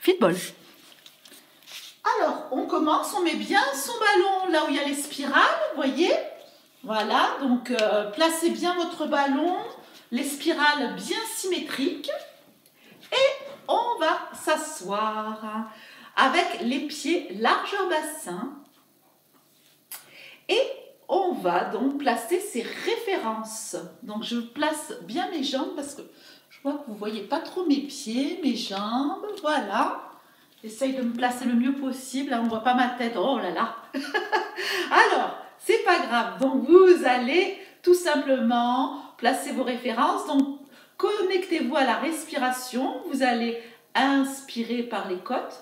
Fitball. Alors, on commence, on met bien son ballon là où il y a les spirales, vous voyez? Voilà, donc placez bien votre ballon, les spirales bien symétriques. Et on va s'asseoir avec les pieds largeur bassin. Et on va donc placer ses références. Donc je place bien mes jambes parce que je vois que vous ne voyez pas trop mes pieds, mes jambes. Voilà. J'essaye de me placer le mieux possible. Là, on ne voit pas ma tête. Oh là là. Alors, c'est pas grave. Donc vous allez tout simplement placer vos références. Donc connectez-vous à la respiration. Vous allez inspirer par les côtes.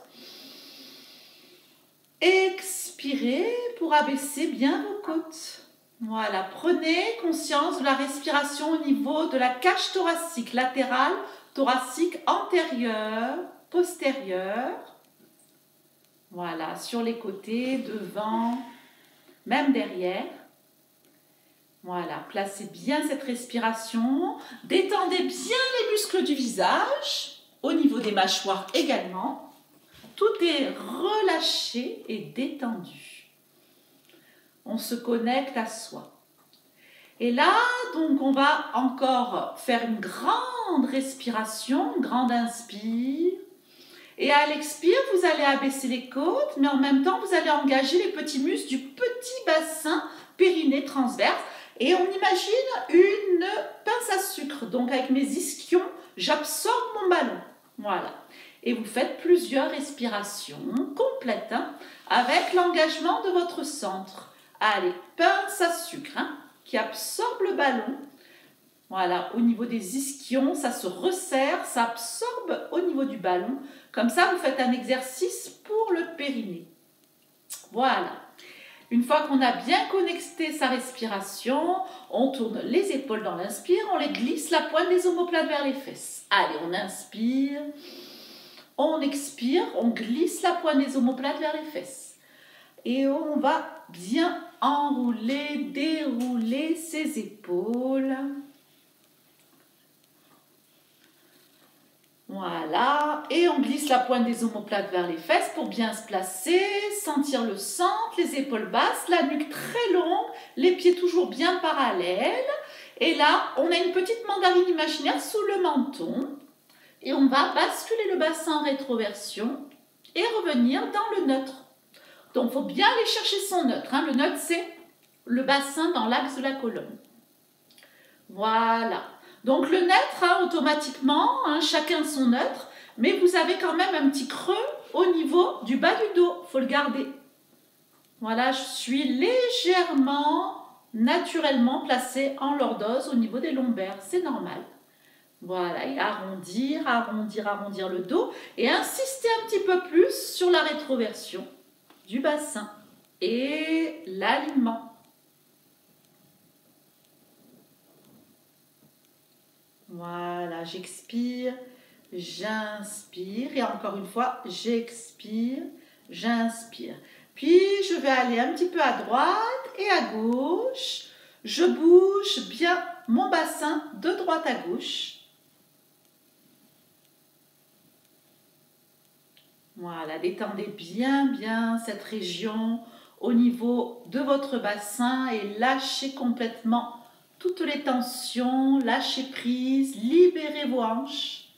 Expirez pour abaisser bien vos côtes. Voilà, prenez conscience de la respiration au niveau de la cage thoracique latérale, thoracique antérieure, postérieure. Voilà, sur les côtés, devant, même derrière. Voilà, placez bien cette respiration. Détendez bien les muscles du visage, au niveau des mâchoires également. Tout est relâché et détendu. On se connecte à soi. Et là, donc, on va encore faire une grande respiration, une grande inspire. Et à l'expire, vous allez abaisser les côtes, mais en même temps, vous allez engager les petits muscles du petit bassin périnée transverse. Et on imagine une pince à sucre. Donc, avec mes ischions, j'absorbe mon ballon. Voilà. Et vous faites plusieurs respirations complètes avec l'engagement de votre centre. Allez, pince à sucre qui absorbe le ballon. Voilà, au niveau des ischions, ça se resserre, ça absorbe au niveau du ballon. Comme ça, vous faites un exercice pour le périnée. Voilà. Une fois qu'on a bien connecté sa respiration, on tourne les épaules dans l'inspire, on les glisse la pointe des omoplates vers les fesses. Allez, on inspire. On expire, on glisse la pointe des omoplates vers les fesses. Et on va bien enrouler, dérouler ses épaules. Voilà. Et on glisse la pointe des omoplates vers les fesses pour bien se placer, sentir le centre, les épaules basses, la nuque très longue, les pieds toujours bien parallèles. Et là, on a une petite mandarine imaginaire sous le menton. Et on va basculer le bassin en rétroversion et revenir dans le neutre. Donc, il faut bien aller chercher son neutre. Le neutre, c'est le bassin dans l'axe de la colonne. Voilà. Donc, le neutre, automatiquement, chacun son neutre, mais vous avez quand même un petit creux au niveau du bas du dos. Il faut le garder. Voilà, je suis légèrement, naturellement placée en lordose au niveau des lombaires. C'est normal. Voilà, et arrondir, arrondir, arrondir le dos et insister un petit peu plus sur la rétroversion du bassin et l'alignement. Voilà, j'expire, j'inspire et encore une fois, j'expire, j'inspire. Puis, je vais aller un petit peu à droite et à gauche. Je bouge bien mon bassin de droite à gauche. Voilà, détendez bien cette région au niveau de votre bassin et lâchez complètement toutes les tensions, lâchez prise, libérez vos hanches.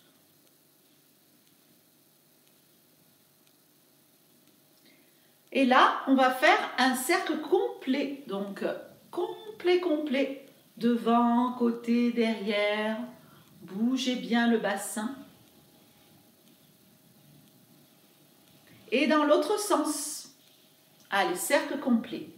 Et là, on va faire un cercle complet, donc complet, devant, côté, derrière. Bougez bien le bassin. Et dans l'autre sens. Allez, cercle complet.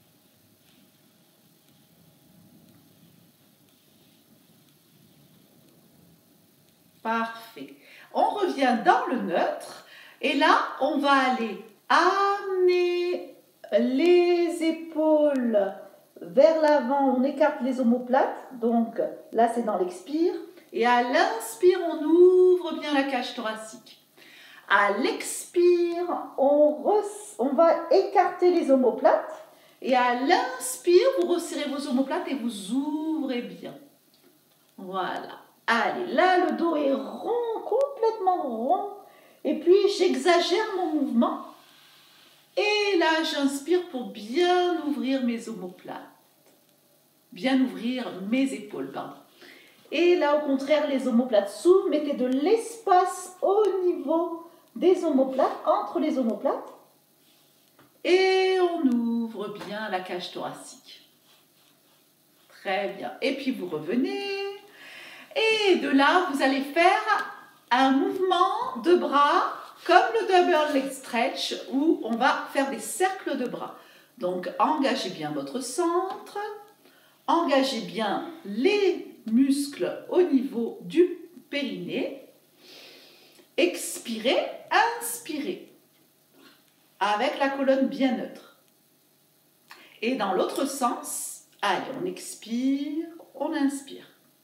Parfait. On revient dans le neutre. Et là, on va aller amener les épaules vers l'avant. On écarte les omoplates. Donc là, c'est dans l'expire. Et à l'inspire, on ouvre bien la cage thoracique. À l'expire, on va écarter les omoplates et à l'inspire, vous resserrez vos omoplates et vous ouvrez bien. Voilà. Allez, là, le dos est rond, complètement rond Et puis, j'exagère mon mouvement. Et là, j'inspire pour bien ouvrir mes omoplates. Bien ouvrir mes épaules, pardon. Et là, au contraire, les omoplates s'ouvrent. Mettez de l'espace au niveau des omoplates, entre les omoplates. Et on ouvre bien la cage thoracique. Très bien. Et puis, vous revenez. Et de là, vous allez faire un mouvement de bras comme le double leg stretch où on va faire des cercles de bras. Donc, engagez bien votre centre. Engagez bien les muscles au niveau du périnée. Expirez, inspirez. Avec la colonne bien neutre. Et dans l'autre sens, allez, on expire, on inspire.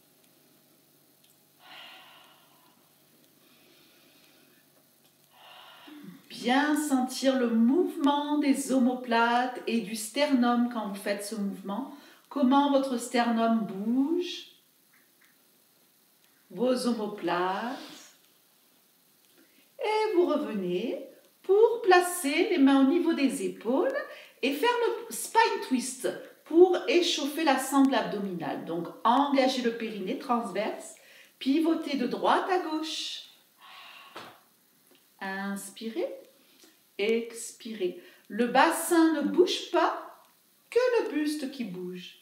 Bien sentir le mouvement des omoplates et du sternum quand vous faites ce mouvement. Comment votre sternum bouge, vos omoplates. Et vous revenez pour placer les mains au niveau des épaules et faire le spine twist pour échauffer la sangle abdominale. Donc, engagez le périnée transverse, pivotez de droite à gauche. Inspirez, expirez. Le bassin ne bouge pas, que le buste qui bouge.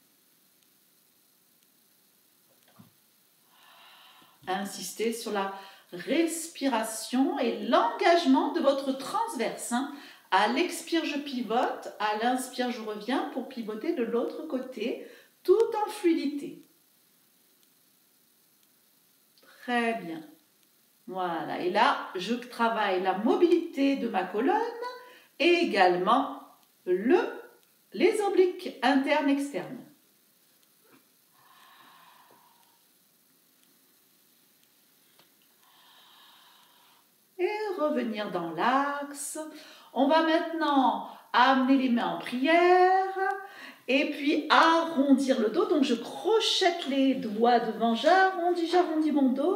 Insistez sur la respiration et l'engagement de votre transverse. À l'expire, je pivote. À l'inspire, je reviens pour pivoter de l'autre côté, tout en fluidité. Très bien. Voilà. Et là, je travaille la mobilité de ma colonne et également les obliques internes et externes. Et revenir dans l'axe. On va maintenant amener les mains en prière et puis arrondir le dos. Donc je crochette les doigts devant, j'arrondis mon dos.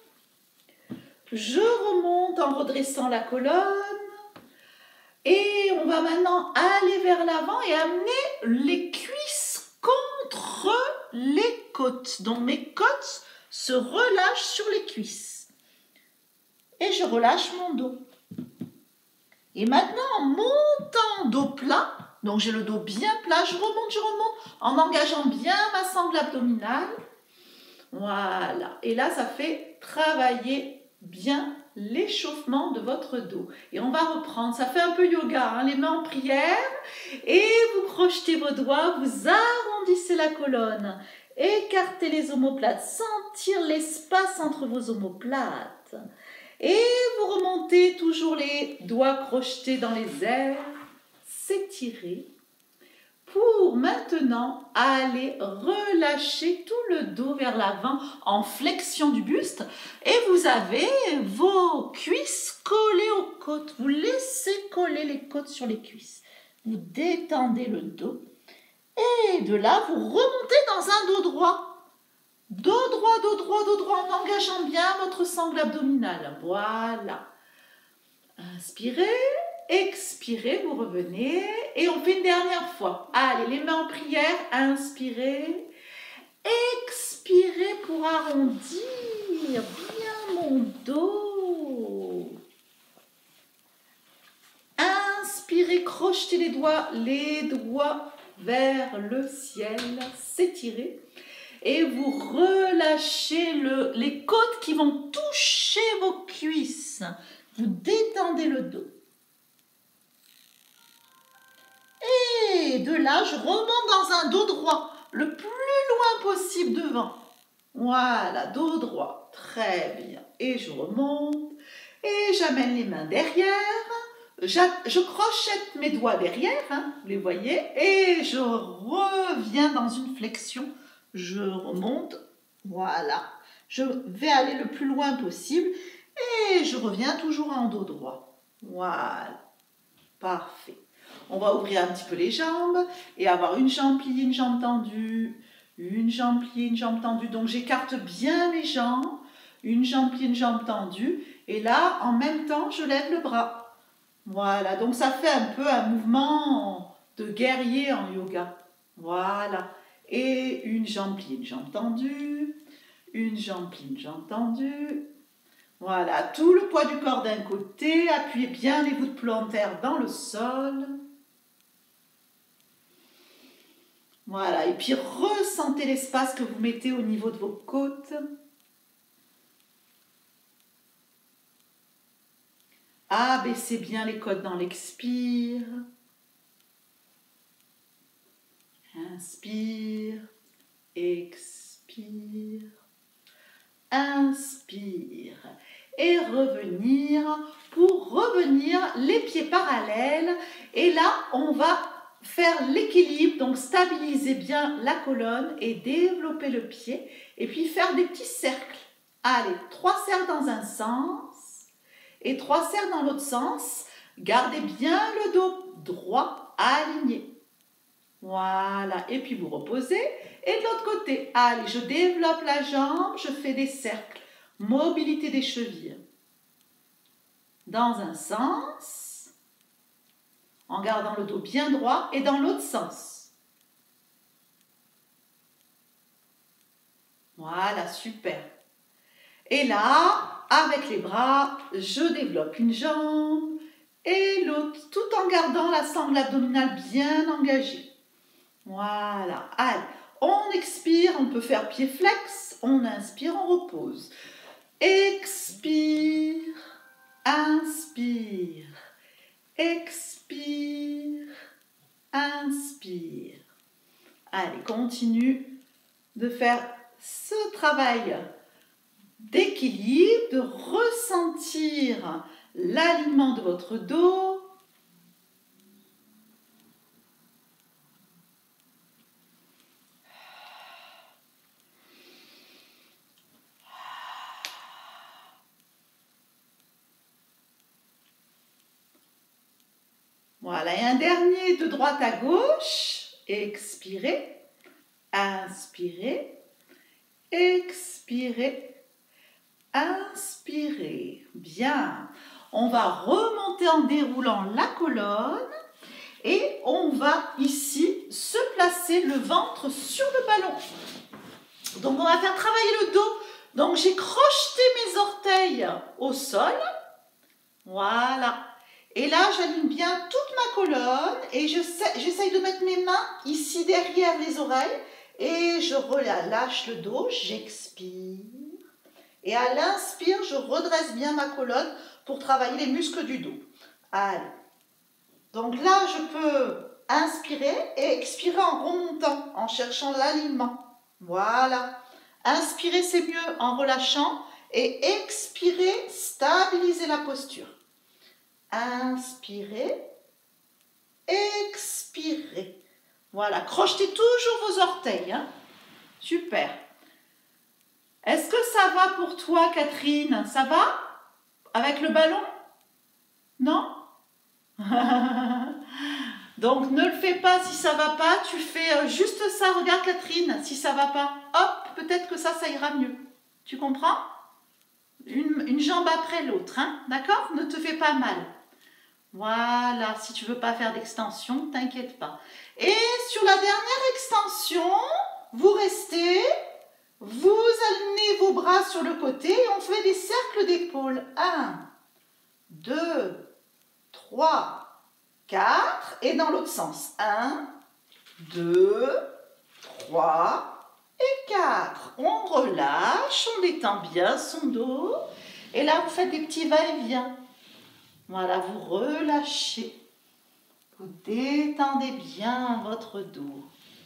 Je remonte en redressant la colonne. Et on va maintenant aller vers l'avant et amener les cuisses contre les côtes. Donc mes côtes se relâchent sur les cuisses. Et je relâche mon dos. Et maintenant, en montant dos plat, donc j'ai le dos bien plat, je remonte, en engageant bien ma sangle abdominale. Voilà. Et là, ça fait travailler bien l'échauffement de votre dos. Et on va reprendre, ça fait un peu yoga, les mains en prière. Et vous crochetez vos doigts, vous arrondissez la colonne. Écartez les omoplates, sentir l'espace entre vos omoplates. Et vous remontez toujours les doigts crochetés dans les airs, s'étirer pour maintenant aller relâcher tout le dos vers l'avant en flexion du buste. Et vous avez vos cuisses collées aux côtes. Vous laissez coller les côtes sur les cuisses. Vous détendez le dos. Et de là, vous remontez dans un dos droit. Dos droit, en engageant bien votre sangle abdominale. Voilà. Inspirez, expirez, vous revenez. Et on fait une dernière fois. Allez, les mains en prière. Inspirez. Expirez pour arrondir bien mon dos. Inspirez, crochetez les doigts vers le ciel. S'étirer. Et vous relâchez les côtes qui vont toucher vos cuisses. Vous détendez le dos. Et de là, je remonte dans un dos droit, le plus loin possible devant. Voilà, dos droit. Très bien. Et je remonte. Et j'amène les mains derrière. Je crochette mes doigts derrière, vous les voyez. Et je reviens dans une flexion. Je remonte, voilà, je vais aller le plus loin possible et je reviens toujours en dos droit. Voilà, parfait. On va ouvrir un petit peu les jambes et avoir une jambe pliée, une jambe tendue, une jambe pliée, une jambe tendue. Donc j'écarte bien mes jambes, une jambe pliée, une jambe tendue Et là, en même temps, je lève le bras. Voilà, donc ça fait un peu un mouvement de guerrier en yoga. Voilà. Et une jambe pliée, une jambe tendue. Une jambe pliée, une jambe tendue. Voilà, tout le poids du corps d'un côté. Appuyez bien les voûtes plantaires dans le sol. Voilà, et puis ressentez l'espace que vous mettez au niveau de vos côtes. Abaissez bien les côtes dans l'expire. Inspire, expire, inspire. Et revenir, pour revenir les pieds parallèles. Et là, on va faire l'équilibre, donc stabiliser bien la colonne et développer le pied. Et puis faire des petits cercles. Allez, 3 cercles dans un sens et 3 cercles dans l'autre sens. Gardez bien le dos droit, aligné. Voilà, et puis vous reposez. Et de l'autre côté, allez, je développe la jambe, je fais des cercles. Mobilité des chevilles. Dans un sens, en gardant le dos bien droit, et dans l'autre sens. Voilà, super. Et là, avec les bras, je développe une jambe et l'autre, tout en gardant la sangle abdominale bien engagée. Voilà. Allez, on expire, on peut faire pied flex, on inspire, on repose. Expire, inspire, expire, inspire. Allez, continue de faire ce travail d'équilibre, de ressentir l'alignement de votre dos. Voilà, et un dernier de droite à gauche. Expirez, inspirez, expirez, inspirez. Bien. On va remonter en déroulant la colonne et on va ici se placer le ventre sur le ballon. Donc on va faire travailler le dos. Donc j'ai crocheté mes orteils au sol. Voilà. Et là, j'aligne bien toute ma colonne et j'essaye de mettre mes mains ici derrière les oreilles et je relâche le dos, j'expire. Et à l'inspire, je redresse bien ma colonne pour travailler les muscles du dos. Allez. Donc là, je peux inspirer et expirer en remontant, en cherchant l'alignement. Voilà. Inspirer, c'est mieux en relâchant et expirer, stabiliser la posture. Inspirez, expirez. Voilà, crochetez toujours vos orteils. Hein. Super. Est-ce que ça va pour toi, Catherine? Ça va? Avec le ballon? Non? Donc, ne le fais pas si ça va pas. Tu fais juste ça. Regarde, Catherine, si ça va pas. Hop, peut-être que ça ira mieux. Tu comprends? Une jambe après l'autre. Hein? D'accord? Ne te fais pas mal. Voilà, si tu veux pas faire d'extension, t'inquiète pas. Et sur la dernière extension, vous restez, vous alignez vos bras sur le côté et on fait des cercles d'épaules. 1, 2, 3, 4 et dans l'autre sens. 1, 2, 3 et 4. On relâche, on détend bien son dos et là vous faites des petits va-et-vient. Voilà, vous relâchez, vous détendez bien votre dos.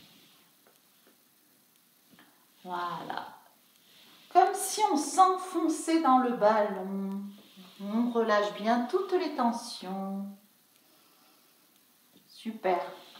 Voilà, comme si on s'enfonçait dans le ballon. On relâche bien toutes les tensions. Super.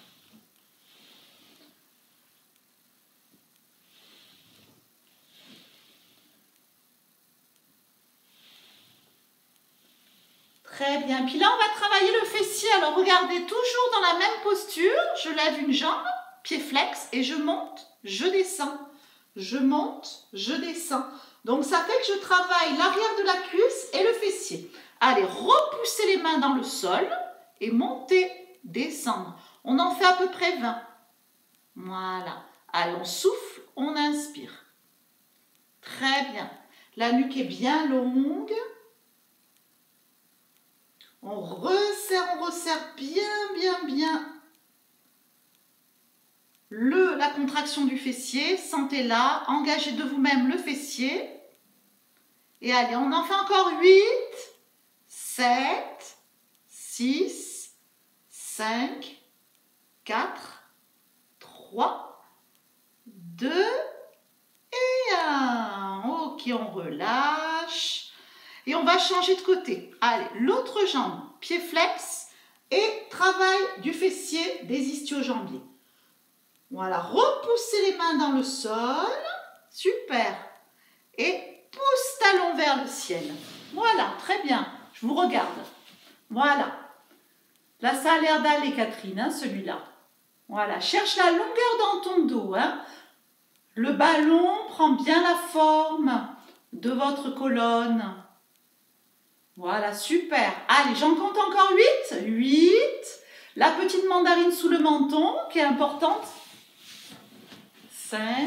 Très bien. Puis là, on va travailler le fessier. Alors, regardez, toujours dans la même posture. Je lève une jambe, pied flex, et je monte, je descends. Je monte, je descends. Donc, ça fait que je travaille l'arrière de la cuisse et le fessier. Allez, repoussez les mains dans le sol et montez, descendre. On en fait à peu près 20. Voilà. Allez, on souffle, on inspire. Très bien. La nuque est bien longue. On resserre bien la contraction du fessier. Sentez-la. Engagez de vous-même le fessier. Et allez, on en fait encore 8, 7, 6, 5, 4, 3, 2 et 1. Ok, on relâche. Et on va changer de côté. Allez, l'autre jambe, pied flex et travail du fessier des ischio-jambiers. Voilà, repoussez les mains dans le sol. Super. Et pousse talon vers le ciel. Voilà, très bien. Je vous regarde. Voilà. Là, ça a l'air d'aller, Catherine, hein, celui-là. Voilà, cherche la longueur dans ton dos. Hein. Le ballon prend bien la forme de votre colonne. Voilà, super. Allez, j'en compte encore 8. 8. La petite mandarine sous le menton, qui est importante. 5,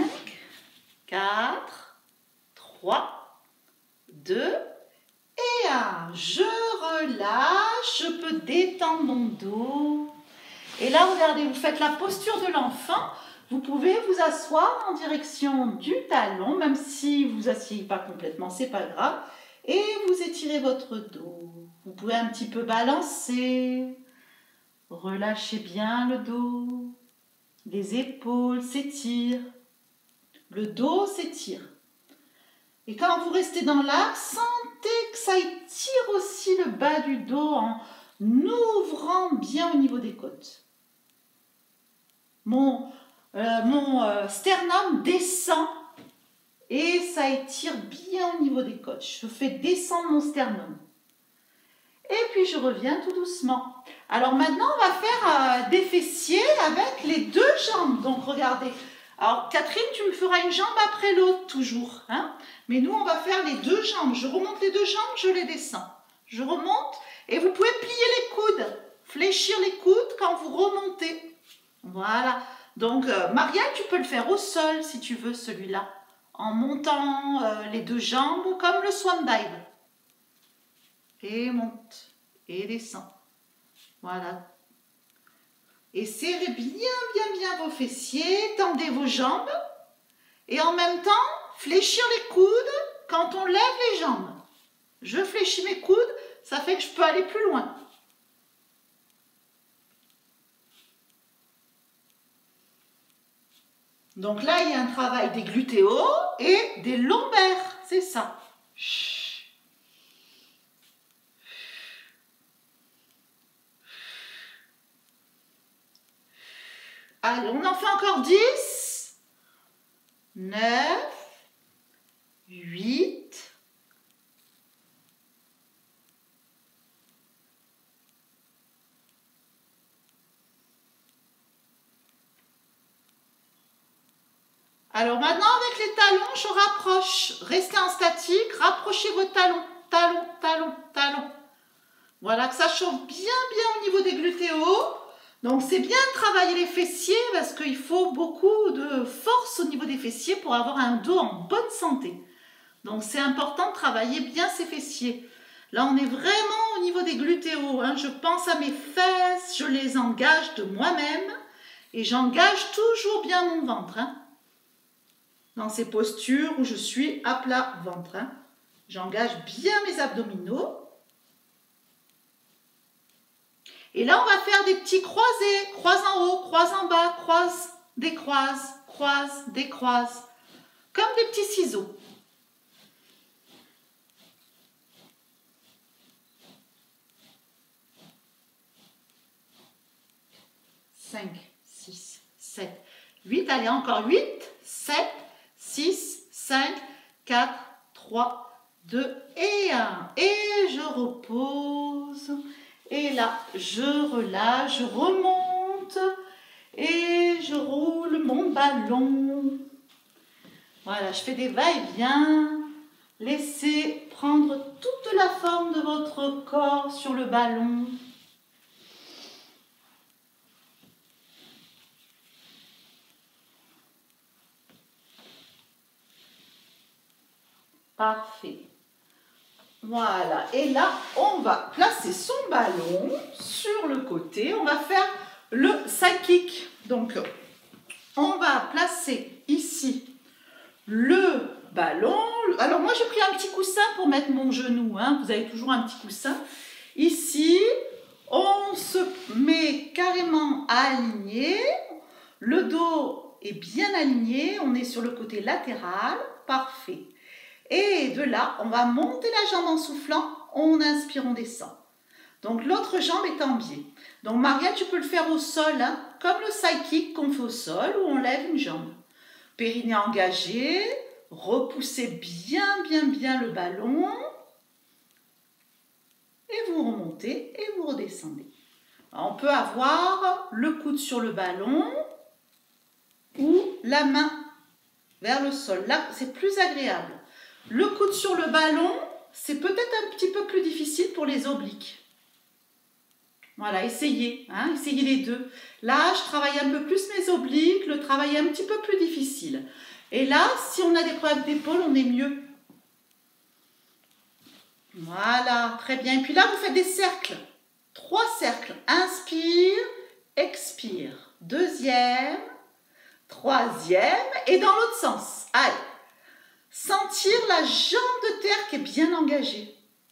4, 3, 2 et 1. Je relâche, je peux détendre mon dos. Et là, regardez, vous faites la posture de l'enfant. Vous pouvez vous asseoir en direction du talon, même si vous asseyez pas complètement, c'est pas grave. Et vous étirez votre dos. Vous pouvez un petit peu balancer. Relâchez bien le dos. Les épaules s'étirent. Le dos s'étire. Et quand vous restez dans l'axe, sentez que ça étire aussi le bas du dos en ouvrant bien au niveau des côtes. Mon sternum descend et ça étire bien au niveau des côtes. Je fais descendre mon sternum. Et puis je reviens tout doucement. Alors maintenant, on va faire des fessiers avec les deux jambes. Donc regardez. Alors Catherine, tu me feras une jambe après l'autre toujours. Hein? Mais nous, on va faire les deux jambes. Je remonte les deux jambes, je les descends. Je remonte et vous pouvez plier les coudes. Fléchir les coudes quand vous remontez. Voilà. Donc Marianne, tu peux le faire au sol si tu veux celui-là. En montant les deux jambes comme le swan dive. Et monte. Et descend. Voilà. Et serrez bien vos fessiers. Tendez vos jambes. Et en même temps, fléchir les coudes quand on lève les jambes. Je fléchis mes coudes, ça fait que je peux aller plus loin. Donc là, il y a un travail des glutéos et des lombaires. C'est ça. Chut. Allez, on en fait encore 10, 9, 8, alors maintenant avec les talons, je rapproche. Restez en statique, rapprochez vos talons, talons. Voilà, que ça chauffe bien au niveau des glutéos. Donc c'est bien de travailler les fessiers parce qu'il faut beaucoup de force au niveau des fessiers pour avoir un dos en bonne santé. Donc c'est important de travailler bien ces fessiers. Là on est vraiment au niveau des glutéos. Hein. Je pense à mes fesses, je les engage de moi-même et j'engage toujours bien mon ventre. Hein. Dans ces postures où je suis à plat ventre. Hein. J'engage bien mes abdominaux. Et là, on va faire des petits croisés. Croise en haut, croise en bas, croise, décroise, croise, décroise. Comme des petits ciseaux. Cinq, 6, 7, 8. Allez, encore 8, 7, 6, 5, 4, 3, 2 et 1. Et je repose. Et là, je relâche, je remonte et je roule mon ballon. Voilà, je fais des va-et-vient. Laissez prendre toute la forme de votre corps sur le ballon. Parfait. Voilà. Et là, on va placer son ballon sur le côté. On va faire le side kick. Donc, on va placer ici le ballon. Alors, moi, j'ai pris un petit coussin pour mettre mon genou. Hein. Vous avez toujours un petit coussin. Ici, on se met carrément aligné. Le dos est bien aligné. On est sur le côté latéral. Parfait. Et de là, on va monter la jambe en soufflant. On inspire, on descend. Donc, l'autre jambe est en biais. Donc, Maria, tu peux le faire au sol, hein, comme le side kick qu'on fait au sol, où on lève une jambe. Périnée engagé. Repoussez bien le ballon. Et vous remontez et vous redescendez. Alors, on peut avoir le coude sur le ballon ou la main vers le sol. Là, c'est plus agréable. Le coude sur le ballon, c'est peut-être un petit peu plus difficile pour les obliques. Voilà, essayez, hein, essayez les deux. Là, je travaille un peu plus mes obliques, le travail est un petit peu plus difficile. Et là, si on a des problèmes d'épaule, on est mieux. Voilà, très bien. Et puis là, vous faites des cercles. 3 cercles. Inspire, expire. 2e, 3e et dans l'autre sens. Allez. Sentir la jambe de terre qui est bien engagée.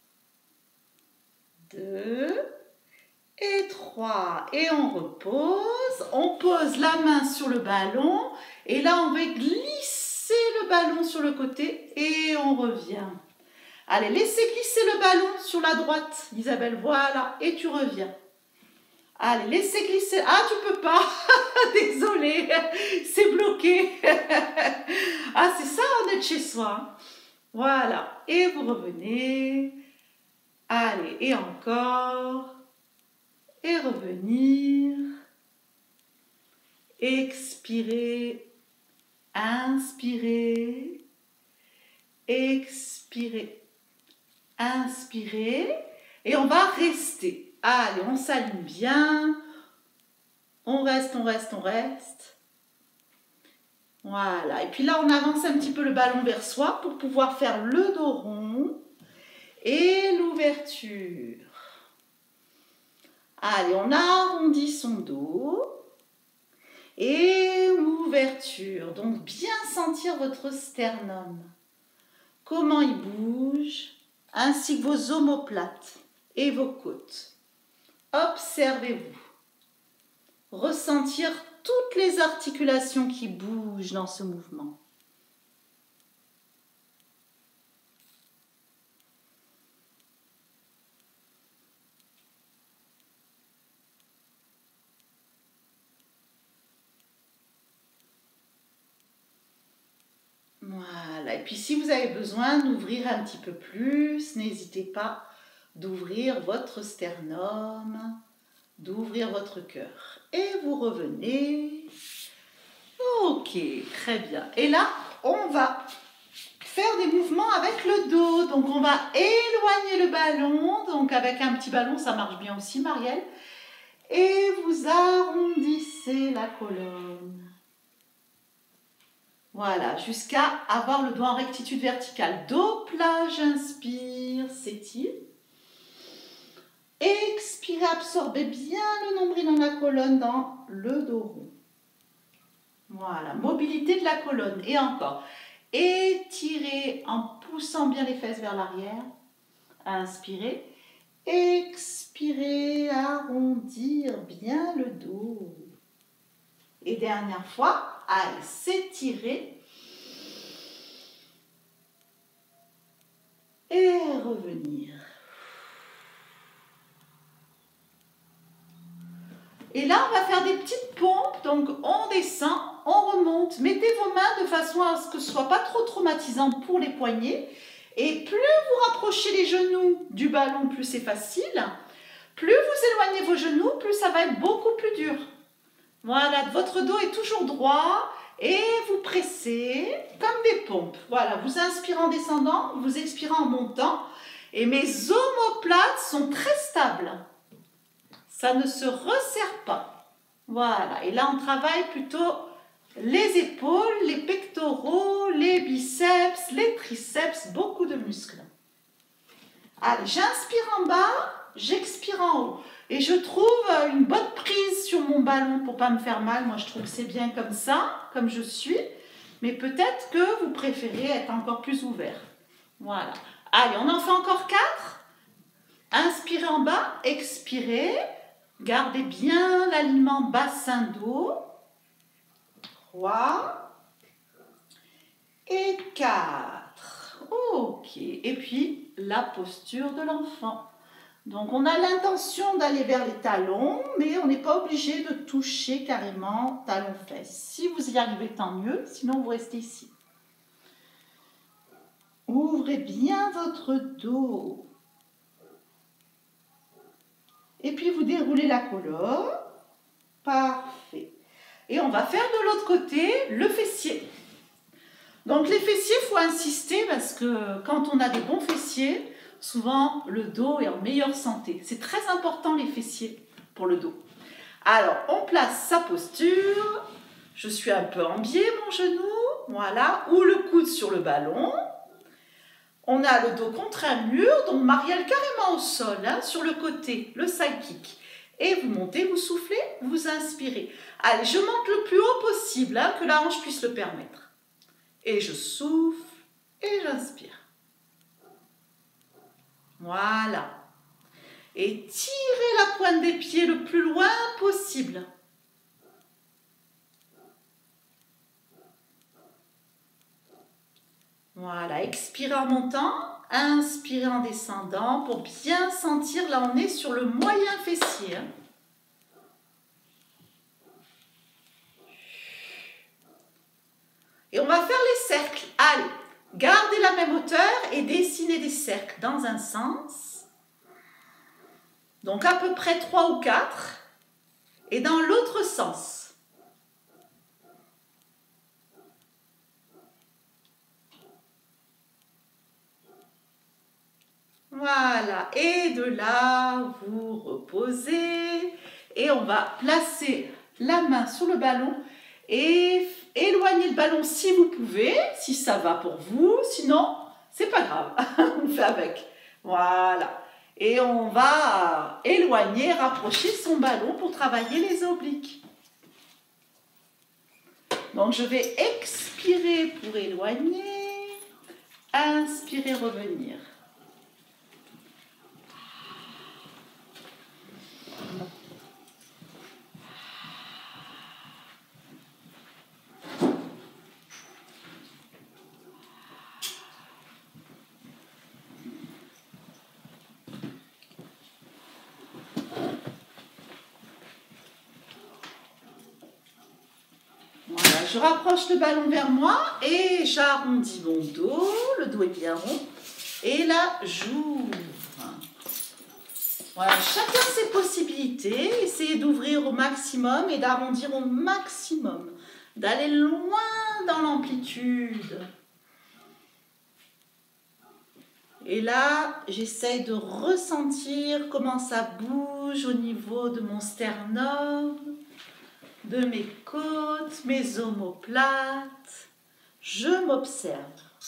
2 et 3. Et on repose. On pose la main sur le ballon. Et là, on va glisser le ballon sur le côté et on revient. Allez, laissez glisser le ballon sur la droite, Isabelle. Voilà. Et tu reviens. Allez, laissez glisser. Ah, tu peux pas. Désolée, c'est bloqué. Ah, c'est ça, on est chez soi. Voilà. Et vous revenez. Allez, et encore. Et revenir. Expirez. Inspirez. Expirez. Inspirez. Et on va rester. Allez, on s'aligne bien. On reste, on reste, on reste. Voilà. Et puis là, on avance un petit peu le ballon vers soi pour pouvoir faire le dos rond et l'ouverture. Allez, on arrondit son dos et l'ouverture. Donc, bien sentir votre sternum. Comment il bouge, ainsi que vos omoplates et vos côtes. Observez-vous. Ressentir toutes les articulations qui bougent dans ce mouvement. Voilà. Et puis si vous avez besoin d'ouvrir un petit peu plus, n'hésitez pas d'ouvrir votre sternum, d'ouvrir votre cœur. Et vous revenez. Ok, très bien. Et là, on va faire des mouvements avec le dos. Donc, on va éloigner le ballon. Donc, avec un petit ballon, ça marche bien aussi, Marielle. Et vous arrondissez la colonne. Voilà, jusqu'à avoir le dos en rectitude verticale. Dos plat, j'inspire, s'étire. Expirez, absorbez bien le nombril dans la colonne, dans le dos rond. Voilà, mobilité de la colonne. Et encore. Étirez en poussant bien les fesses vers l'arrière. Inspirez. Expirez, arrondir bien le dos. Et dernière fois, allez, s'étirer. Et revenir. Et là, on va faire des petites pompes. Donc, on descend, on remonte. Mettez vos mains de façon à ce que ce ne soit pas trop traumatisant pour les poignets. Et plus vous rapprochez les genoux du ballon, plus c'est facile. Plus vous éloignez vos genoux, plus ça va être beaucoup plus dur. Voilà, votre dos est toujours droit. Et vous pressez comme des pompes. Voilà, vous inspirez en descendant, vous expirez en montant. Et mes omoplates sont très stables. Ça ne se resserre pas. Voilà, et là on travaille plutôt les épaules, les pectoraux, les biceps, les triceps, beaucoup de muscles. Allez, j'inspire en bas, j'expire en haut. Et je trouve une bonne prise sur mon ballon pour ne pas me faire mal. Moi, je trouve que c'est bien comme ça, comme je suis. Mais peut-être que vous préférez être encore plus ouvert. Voilà. Allez, on en fait encore 4. Inspirez en bas, expirez. Gardez bien l'alignement bassin-dos. 3 et 4. Ok. Et puis, la posture de l'enfant. Donc, on a l'intention d'aller vers les talons, mais on n'est pas obligé de toucher carrément talons-fesses. Si vous y arrivez, tant mieux, sinon vous restez ici. Ouvrez bien votre dos. Et puis, vous déroulez la colonne. Parfait. Et on va faire de l'autre côté le fessier. Donc, les fessiers, il faut insister parce que quand on a des bons fessiers, souvent, le dos est en meilleure santé. C'est très important, les fessiers, pour le dos. Alors, on place sa posture. Je suis un peu en biais, mon genou. Voilà. Ou le coude sur le ballon. On a le dos contre un mur, donc Marielle carrément au sol, hein, sur le côté, le side kick. Et vous montez, vous soufflez, vous inspirez. Allez, je monte le plus haut possible, hein, que la hanche puisse le permettre. Et je souffle et j'inspire. Voilà. Et tirez la pointe des pieds le plus loin possible. Voilà, expirez en montant, inspirez en descendant pour bien sentir, là on est sur le moyen fessier. Hein. Et on va faire les cercles. Allez, gardez la même hauteur et dessinez des cercles dans un sens. Donc à peu près 3 ou 4. Et dans l'autre sens. Voilà. Et de là, vous reposez. Et on va placer la main sur le ballon et éloigner le ballon si vous pouvez, si ça va pour vous. Sinon, c'est pas grave. On fait avec. Voilà. Et on va éloigner, rapprocher son ballon pour travailler les obliques. Donc, je vais expirer pour éloigner. Inspirer, revenir. Voilà, je rapproche le ballon vers moi et j'arrondis mon dos. Le dos est bien rond. Et là, j'ouvre. Voilà, chacun ses possibilités. Essayez d'ouvrir au maximum et d'arrondir au maximum. D'aller loin dans l'amplitude. Et là, j'essaye de ressentir comment ça bouge au niveau de mon sternum, de mes côtes, mes omoplates. Je m'observe.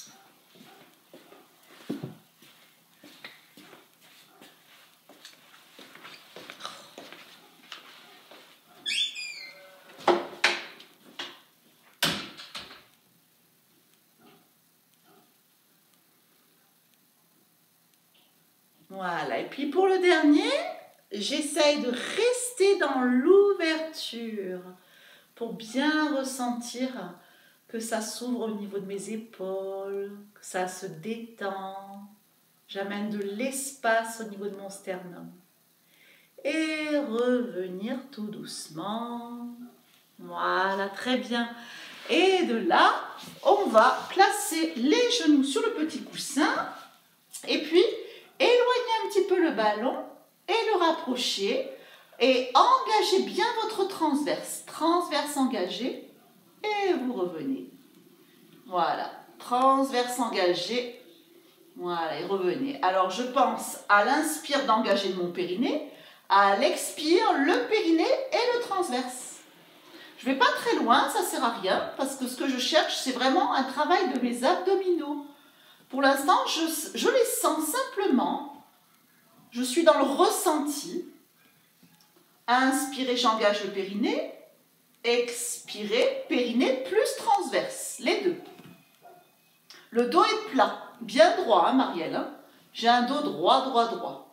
Voilà, et puis pour le dernier, j'essaye de rester dans l'ouverture pour bien ressentir que ça s'ouvre au niveau de mes épaules, que ça se détend. J'amène de l'espace au niveau de mon sternum. Et revenir tout doucement. Voilà, très bien. Et de là, on va placer les genoux sur le petit coussin et puis éloigner un petit peu le ballon et le rapprocher et engagez bien votre transverse. Transverse engagée. et vous revenez. Voilà, transverse engagé. Voilà, et revenez. Alors, je pense à l'inspire d'engager mon périnée, à l'expire, le périnée et le transverse. Je ne vais pas très loin, ça ne sert à rien, parce que ce que je cherche, c'est vraiment un travail de mes abdominaux. Pour l'instant, je les sens simplement. Je suis dans le ressenti. Inspirez, j'engage le périnée. Expirez, périnée plus transverse, les deux. Le dos est plat, bien droit, hein, Marielle, hein. J'ai un dos droit, droit, droit.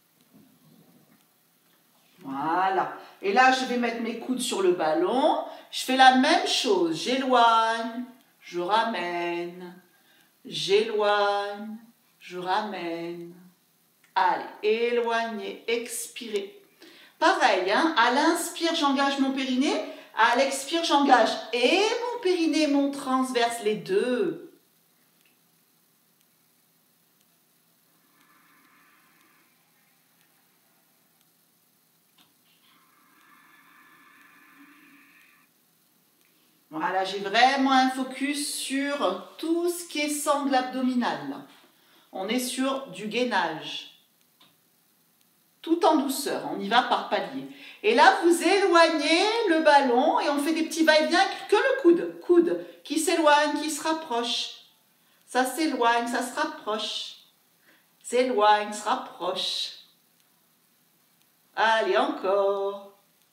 Voilà. Et là, je vais mettre mes coudes sur le ballon. Je fais la même chose. J'éloigne, je ramène. J'éloigne, je ramène. Allez, éloignez, expirez. Pareil, hein, à l'inspire, j'engage mon périnée. À l'expire, j'engage et mon périnée, mon transverse, les deux. Voilà, j'ai vraiment un focus sur tout ce qui est sangle abdominal. On est sur du gainage. Tout en douceur, on y va par palier. Et là, vous éloignez le ballon et on fait des petits va-et-vient que le coude. Coude qui s'éloigne, qui se rapproche. Ça s'éloigne, ça se rapproche. S'éloigne, se rapproche. Allez, encore.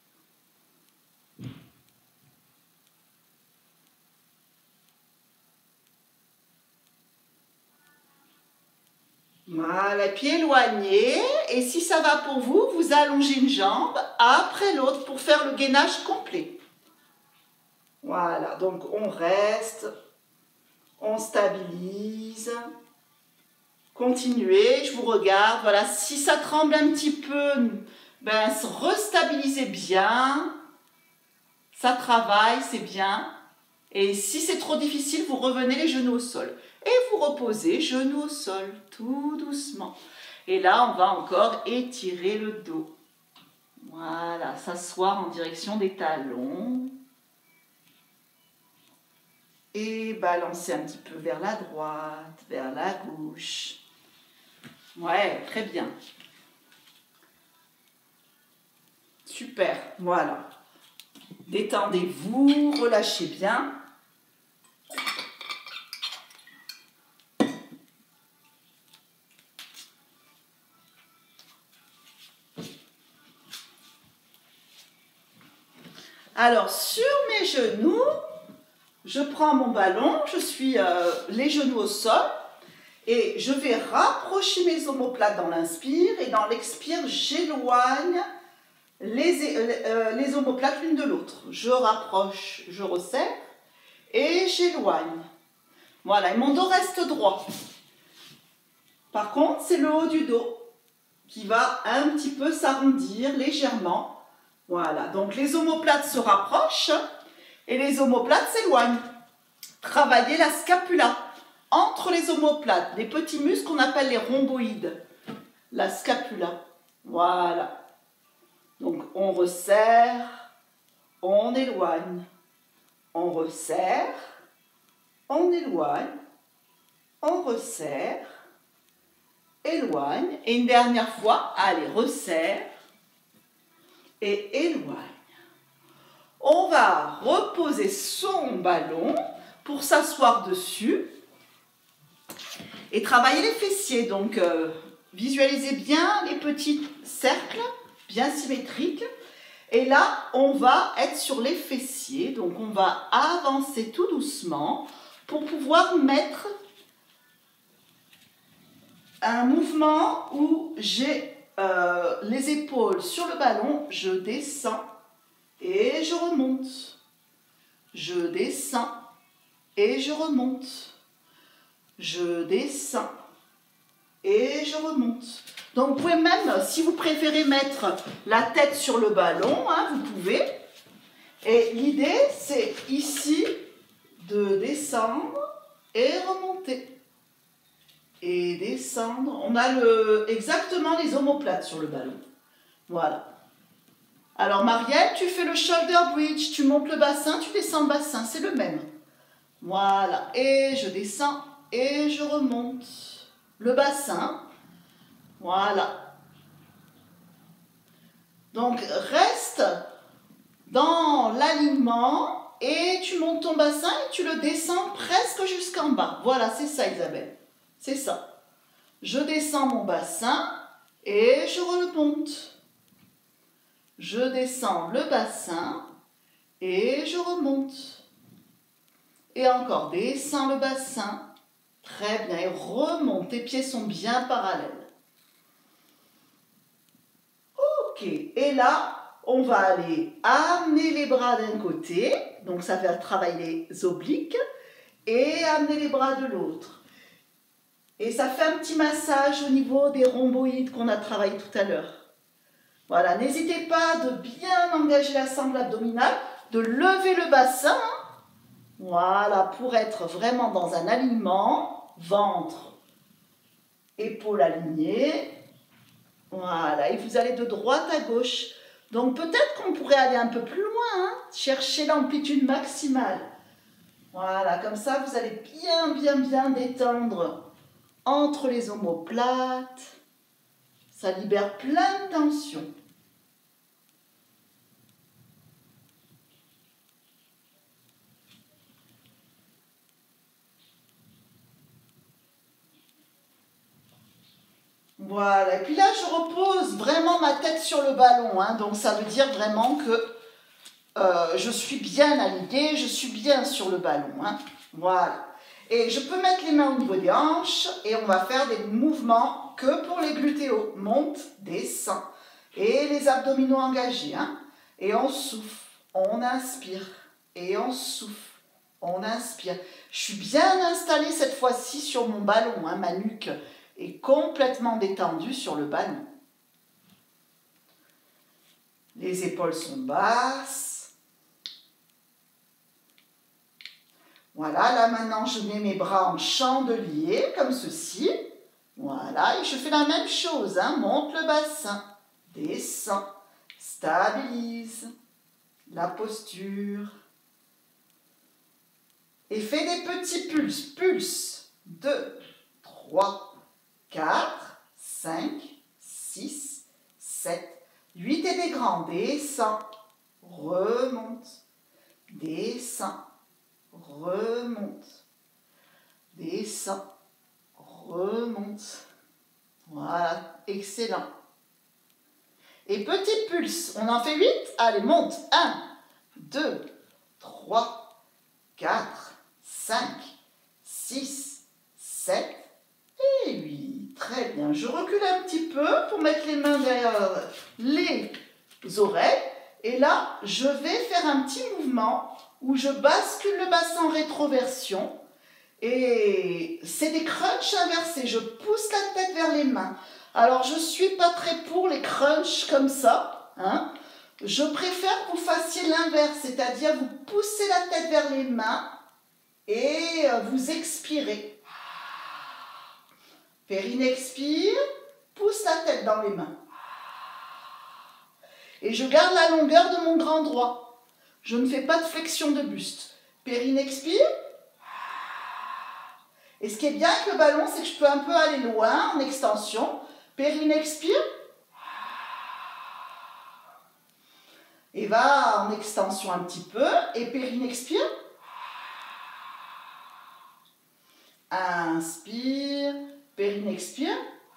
Voilà, puis éloignez. Et si ça va pour vous, vous allongez une jambe après l'autre pour faire le gainage complet. Voilà, donc on reste, on stabilise. Continuez, je vous regarde. Voilà, si ça tremble un petit peu, ben, restabilisez bien. Ça travaille, c'est bien. Et si c'est trop difficile, vous revenez les genoux au sol. Et vous reposez, genoux au sol, tout doucement. Et là, on va encore étirer le dos. Voilà, s'asseoir en direction des talons. Et balancer un petit peu vers la droite, vers la gauche. Ouais, très bien. Super, voilà. Détendez-vous, relâchez bien. Alors, sur mes genoux, je prends mon ballon, je suis les genoux au sol et je vais rapprocher mes omoplates dans l'inspire et dans l'expire, j'éloigne les omoplates l'une de l'autre. Je rapproche, je resserre et j'éloigne. Voilà, et mon dos reste droit. Par contre, c'est le haut du dos qui va un petit peu s'arrondir légèrement. Voilà, donc les omoplates se rapprochent et les omoplates s'éloignent. Travaillez la scapula. Entre les omoplates, des petits muscles qu'on appelle les rhomboïdes. La scapula. Voilà. Donc on resserre, on éloigne. On resserre, on éloigne. On resserre, éloigne. Et une dernière fois, allez, resserre. Et éloigne. On va reposer son ballon pour s'asseoir dessus et travailler les fessiers. Donc, visualisez bien les petits cercles, bien symétriques. Et là, on va être sur les fessiers. Donc, on va avancer tout doucement pour pouvoir mettre un mouvement où j'ai les épaules sur le ballon, je descends et je remonte. Je descends et je remonte. Je descends et je remonte. Donc vous pouvez même, si vous préférez mettre la tête sur le ballon, hein, vous pouvez. Et l'idée, c'est ici de descendre et remonter. Et descendre. On a exactement les omoplates sur le ballon. Voilà. Alors Marielle, tu fais le shoulder bridge, tu montes le bassin, tu descends le bassin, c'est le même. Voilà, et je descends et je remonte le bassin. Voilà. Donc reste dans l'alignement et tu montes ton bassin et tu le descends presque jusqu'en bas. Voilà, c'est ça Isabelle, c'est ça. Je descends mon bassin et je remonte. Je descends le bassin et je remonte. Et encore, descends le bassin. Très bien, et remonte. Tes pieds sont bien parallèles. Ok, et là, on va aller amener les bras d'un côté. Donc ça va travailler les obliques. Et amener les bras de l'autre. Et ça fait un petit massage au niveau des rhomboïdes qu'on a travaillé tout à l'heure. Voilà, n'hésitez pas de bien engager la sangle abdominale, de lever le bassin. Voilà, pour être vraiment dans un alignement, ventre, épaules alignées. Voilà, et vous allez de droite à gauche. Donc peut-être qu'on pourrait aller un peu plus loin, hein, chercher l'amplitude maximale. Voilà, comme ça vous allez bien détendre entre les omoplates. Ça libère plein de tensions. Voilà, et puis là je repose vraiment ma tête sur le ballon, hein, donc ça veut dire vraiment que je suis bien alignée, je suis bien sur le ballon, hein, voilà. Et je peux mettre les mains au niveau des hanches et on va faire des mouvements que pour les glutéos, monte, descend, et les abdominaux engagés, hein, et on souffle, on inspire, et on souffle, on inspire. Je suis bien installée cette fois-ci sur mon ballon, hein, ma nuque est complètement détendue sur le ballon. Les épaules sont basses. Voilà, là maintenant je mets mes bras en chandelier, comme ceci. Voilà, et je fais la même chose, hein, monte le bassin, descend, stabilise la posture. Et fais des petits pulses, pulse, 2, 3, 4, 5, 6, 7, 8 et des grands. Descends, remonte, descends, remonte, descends, remonte. Voilà, excellent. Et petit pulse, on en fait 8. Allez, monte. 1, 2, 3, 4, 5, 6, 7 et 8. Très bien. Je recule un petit peu pour mettre les mains derrière les oreilles. Et là, je vais faire un petit mouvement où je bascule le bassin en rétroversion. Et c'est des crunchs inversés. Je pousse la tête vers les mains. Alors, je ne suis pas très pour les crunchs comme ça, hein. Je préfère que vous fassiez l'inverse, c'est-à-dire vous poussez la tête vers les mains et vous expirez. Périne expire, pousse la tête dans les mains. Et je garde la longueur de mon grand droit. Je ne fais pas de flexion de buste. Périne expire. Et ce qui est bien avec le ballon, c'est que je peux un peu aller loin en extension. Périne expire. Et va en extension un petit peu. Et périne expire. Inspire. Périne expire.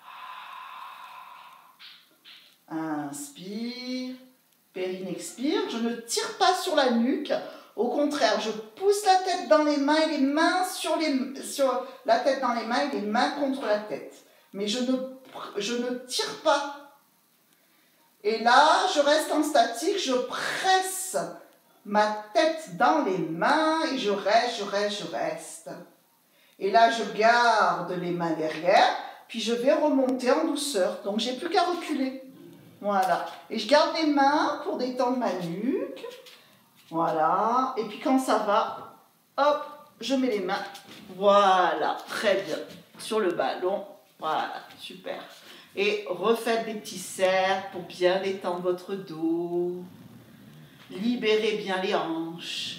Inspire. Périne expire. Je ne tire pas sur la nuque. Au contraire, je pousse la tête dans les mains et les mains sur la tête dans les mains et les mains contre la tête. Mais je ne tire pas. Et là, je reste en statique, je presse ma tête dans les mains et je reste. Et là, je garde les mains derrière, puis je vais remonter en douceur. Donc, j'ai plus qu'à reculer. Voilà. Et je garde les mains pour détendre ma nuque. Voilà. Et puis quand ça va, hop, je mets les mains. Voilà. Très bien. Sur le ballon. Voilà. Super. Et refaites des petits cercles pour bien détendre votre dos. Libérez bien les hanches.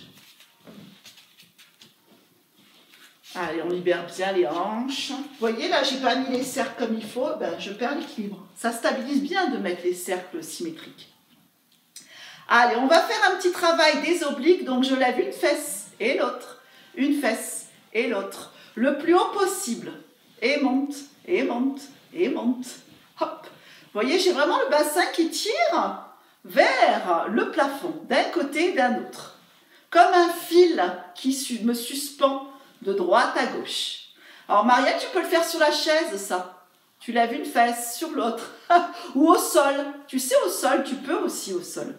Allez, on libère bien les hanches. Vous voyez, là, j'ai pas mis les cercles comme il faut. Ben, je perds l'équilibre. Ça stabilise bien de mettre les cercles symétriques. Allez, on va faire un petit travail des obliques. Donc, je lève une fesse et l'autre. Une fesse et l'autre. Le plus haut possible. Et monte, et monte, et monte. Hop. Vous voyez, j'ai vraiment le bassin qui tire vers le plafond, d'un côté et d'un autre. Comme un fil qui me suspend de droite à gauche. Alors, Marielle, tu peux le faire sur la chaise, ça. Tu lèves une fesse sur l'autre. Ou au sol. Tu sais, au sol, tu peux aussi au sol.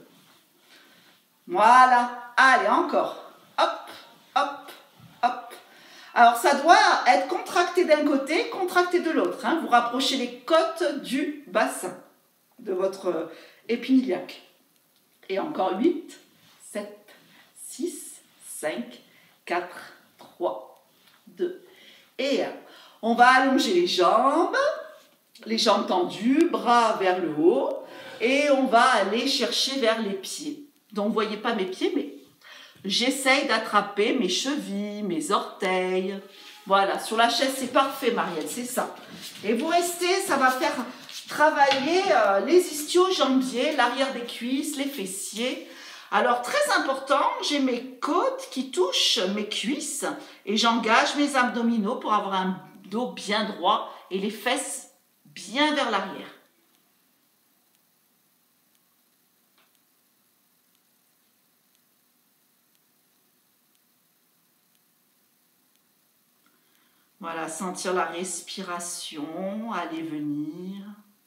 Voilà. Allez, encore. Hop, hop, hop. Alors, ça doit être contracté d'un côté, contracté de l'autre. Hein. Vous rapprochez les côtes du bassin, de votre épiniliaque. Et encore 8, 7, 6, 5, 4, 3, 2 et 1. On va allonger les jambes tendues, bras vers le haut. Et on va aller chercher vers les pieds. Donc, vous ne voyez pas mes pieds, mais j'essaye d'attraper mes chevilles, mes orteils. Voilà, sur la chaise, c'est parfait, Marielle, c'est ça. Et vous restez, ça va faire travailler les ischio-jambiers, l'arrière des cuisses, les fessiers. Alors, très important, j'ai mes côtes qui touchent mes cuisses et j'engage mes abdominaux pour avoir un dos bien droit et les fesses bien vers l'arrière. Voilà, sentir la respiration aller venir.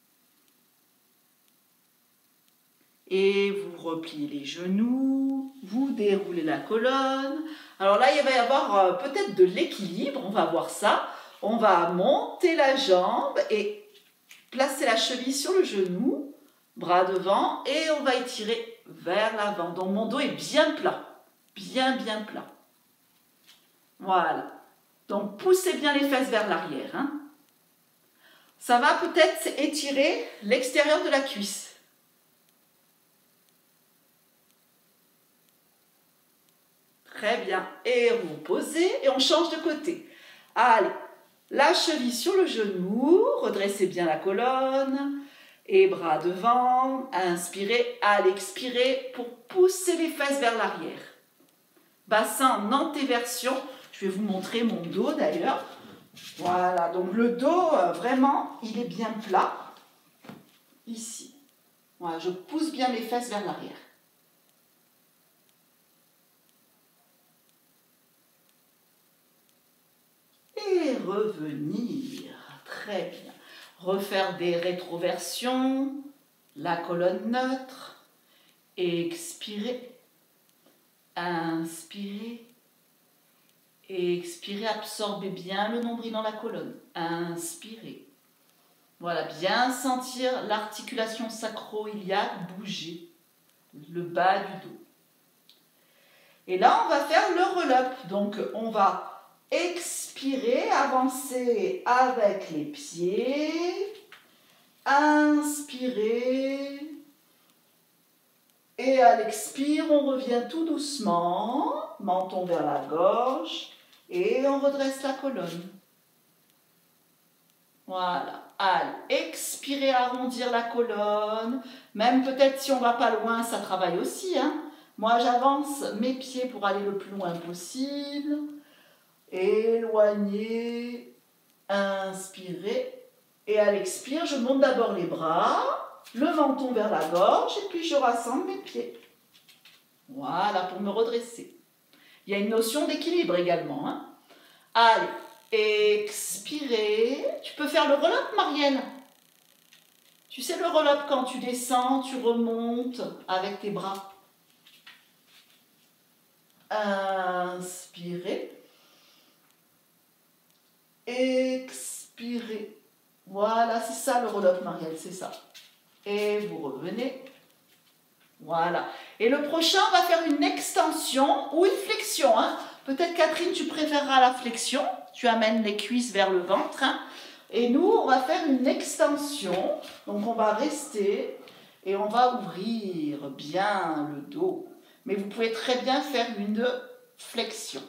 Et vous repliez les genoux, vous déroulez la colonne. Alors là, il va y avoir peut-être de l'équilibre, on va voir ça. On va monter la jambe et placer la cheville sur le genou, bras devant, et on va étirer vers l'avant. Donc mon dos est bien plat, bien plat. Voilà. Donc, poussez bien les fesses vers l'arrière. Hein. Ça va peut-être étirer l'extérieur de la cuisse. Très bien. Et vous posez et on change de côté. Allez, la cheville sur le genou, redressez bien la colonne et bras devant. Inspirez, allez, expirez pour pousser les fesses vers l'arrière. Bassin en antéversion. Je vais vous montrer mon dos d'ailleurs. Voilà, donc le dos, vraiment, il est bien plat. Ici. Voilà, je pousse bien les fesses vers l'arrière. Et revenir. Très bien. Refaire des rétroversions. La colonne neutre. Expirer. Inspirer. Et expirez, absorbez bien le nombril dans la colonne. Inspirez. Voilà, bien sentir l'articulation sacro-iliaque bouger. Le bas du dos. Et là, on va faire le roll-up. Donc, on va expirer, avancer avec les pieds. Inspirez. Et à l'expire, on revient tout doucement, menton vers la gorge, et on redresse la colonne. Voilà. Allez, expirez, arrondir la colonne. Même peut-être si on ne va pas loin, ça travaille aussi. Hein. Moi, j'avance mes pieds pour aller le plus loin possible. Éloignez, inspirez. Et à l'expire, je monte d'abord les bras. Le menton vers la gorge et puis je rassemble mes pieds. Voilà, pour me redresser. Il y a une notion d'équilibre également. Hein. Allez, expirez. Tu peux faire le roll-up, Marielle. Tu sais le roll-up quand tu descends, tu remontes avec tes bras. Inspirez. Expirez. Voilà, c'est ça le roll-up, Marielle, c'est ça. Et vous revenez. Voilà. Et le prochain, on va faire une extension ou une flexion. Hein. Peut-être, Catherine, tu préféreras la flexion. Tu amènes les cuisses vers le ventre. Hein. Et nous, on va faire une extension. Donc, on va rester et on va ouvrir bien le dos. Mais vous pouvez très bien faire une flexion.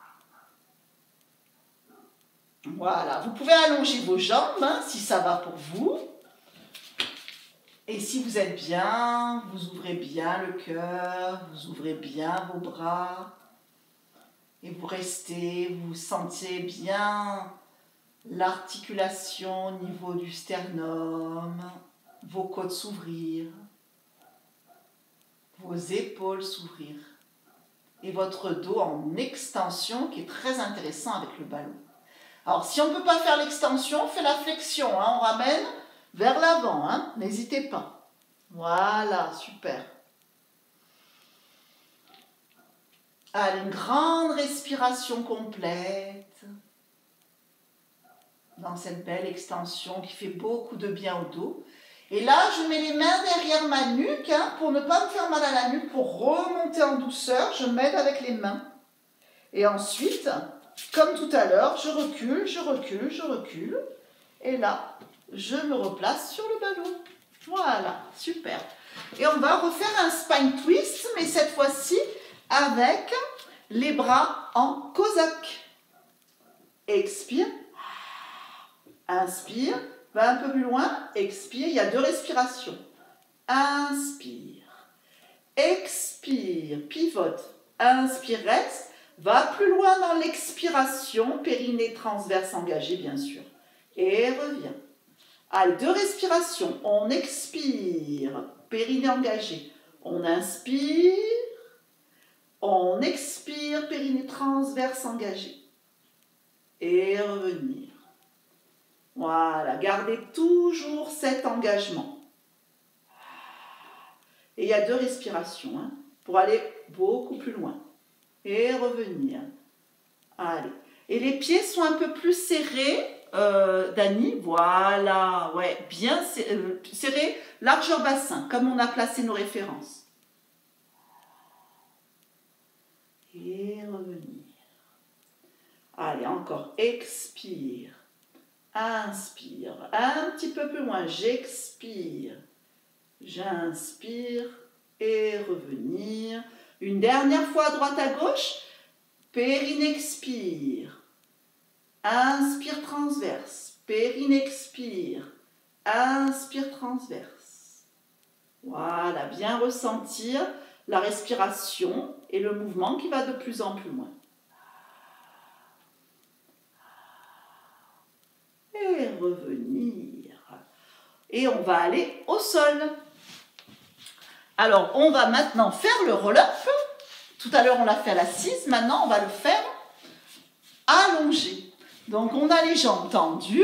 Voilà, vous pouvez allonger vos jambes hein, si ça va pour vous. Et si vous êtes bien, vous ouvrez bien le cœur, vous ouvrez bien vos bras. Et vous restez, vous sentez bien l'articulation au niveau du sternum, vos côtes s'ouvrir, vos épaules s'ouvrir. Et votre dos en extension qui est très intéressant avec le ballon. Alors, si on ne peut pas faire l'extension, on fait la flexion. Hein, on ramène vers l'avant. Hein, n'hésitez pas. Voilà, super. Allez, une grande respiration complète. Dans cette belle extension qui fait beaucoup de bien au dos. Et là, je mets les mains derrière ma nuque hein, pour ne pas me faire mal à la nuque. Pour remonter en douceur, je m'aide avec les mains. Et ensuite... Comme tout à l'heure, je recule, je recule, je recule. Et là, je me replace sur le ballon. Voilà, super. Et on va refaire un spine twist, mais cette fois-ci avec les bras en cosaque. Expire. Inspire. Va un peu plus loin. Expire. Il y a 2 respirations. Inspire. Expire. Pivote. Inspire, reste. Va plus loin dans l'expiration, périnée transverse engagé bien sûr. Et reviens. Allez, 2 respirations. On expire, périnée engagé. On inspire. On expire, périnée transverse engagé. Et revenir. Voilà, gardez toujours cet engagement. Et il y a 2 respirations hein, pour aller beaucoup plus loin. Et revenir. Allez. Et les pieds sont un peu plus serrés, Dani. Voilà, ouais, bien serrés, largeur bassin, comme on a placé nos références. Et revenir. Allez, encore. Expire. Inspire. Un petit peu plus loin. J'expire. J'inspire. Et revenir. Une dernière fois à droite à gauche, périnée expire, inspire transverse, périnée expire, inspire transverse. Voilà, bien ressentir la respiration et le mouvement qui va de plus en plus loin. Et revenir. Et on va aller au sol. Alors, on va maintenant faire le roll-up. Tout à l'heure, on l'a fait à l'assise. Maintenant, on va le faire allongé. Donc, on a les jambes tendues.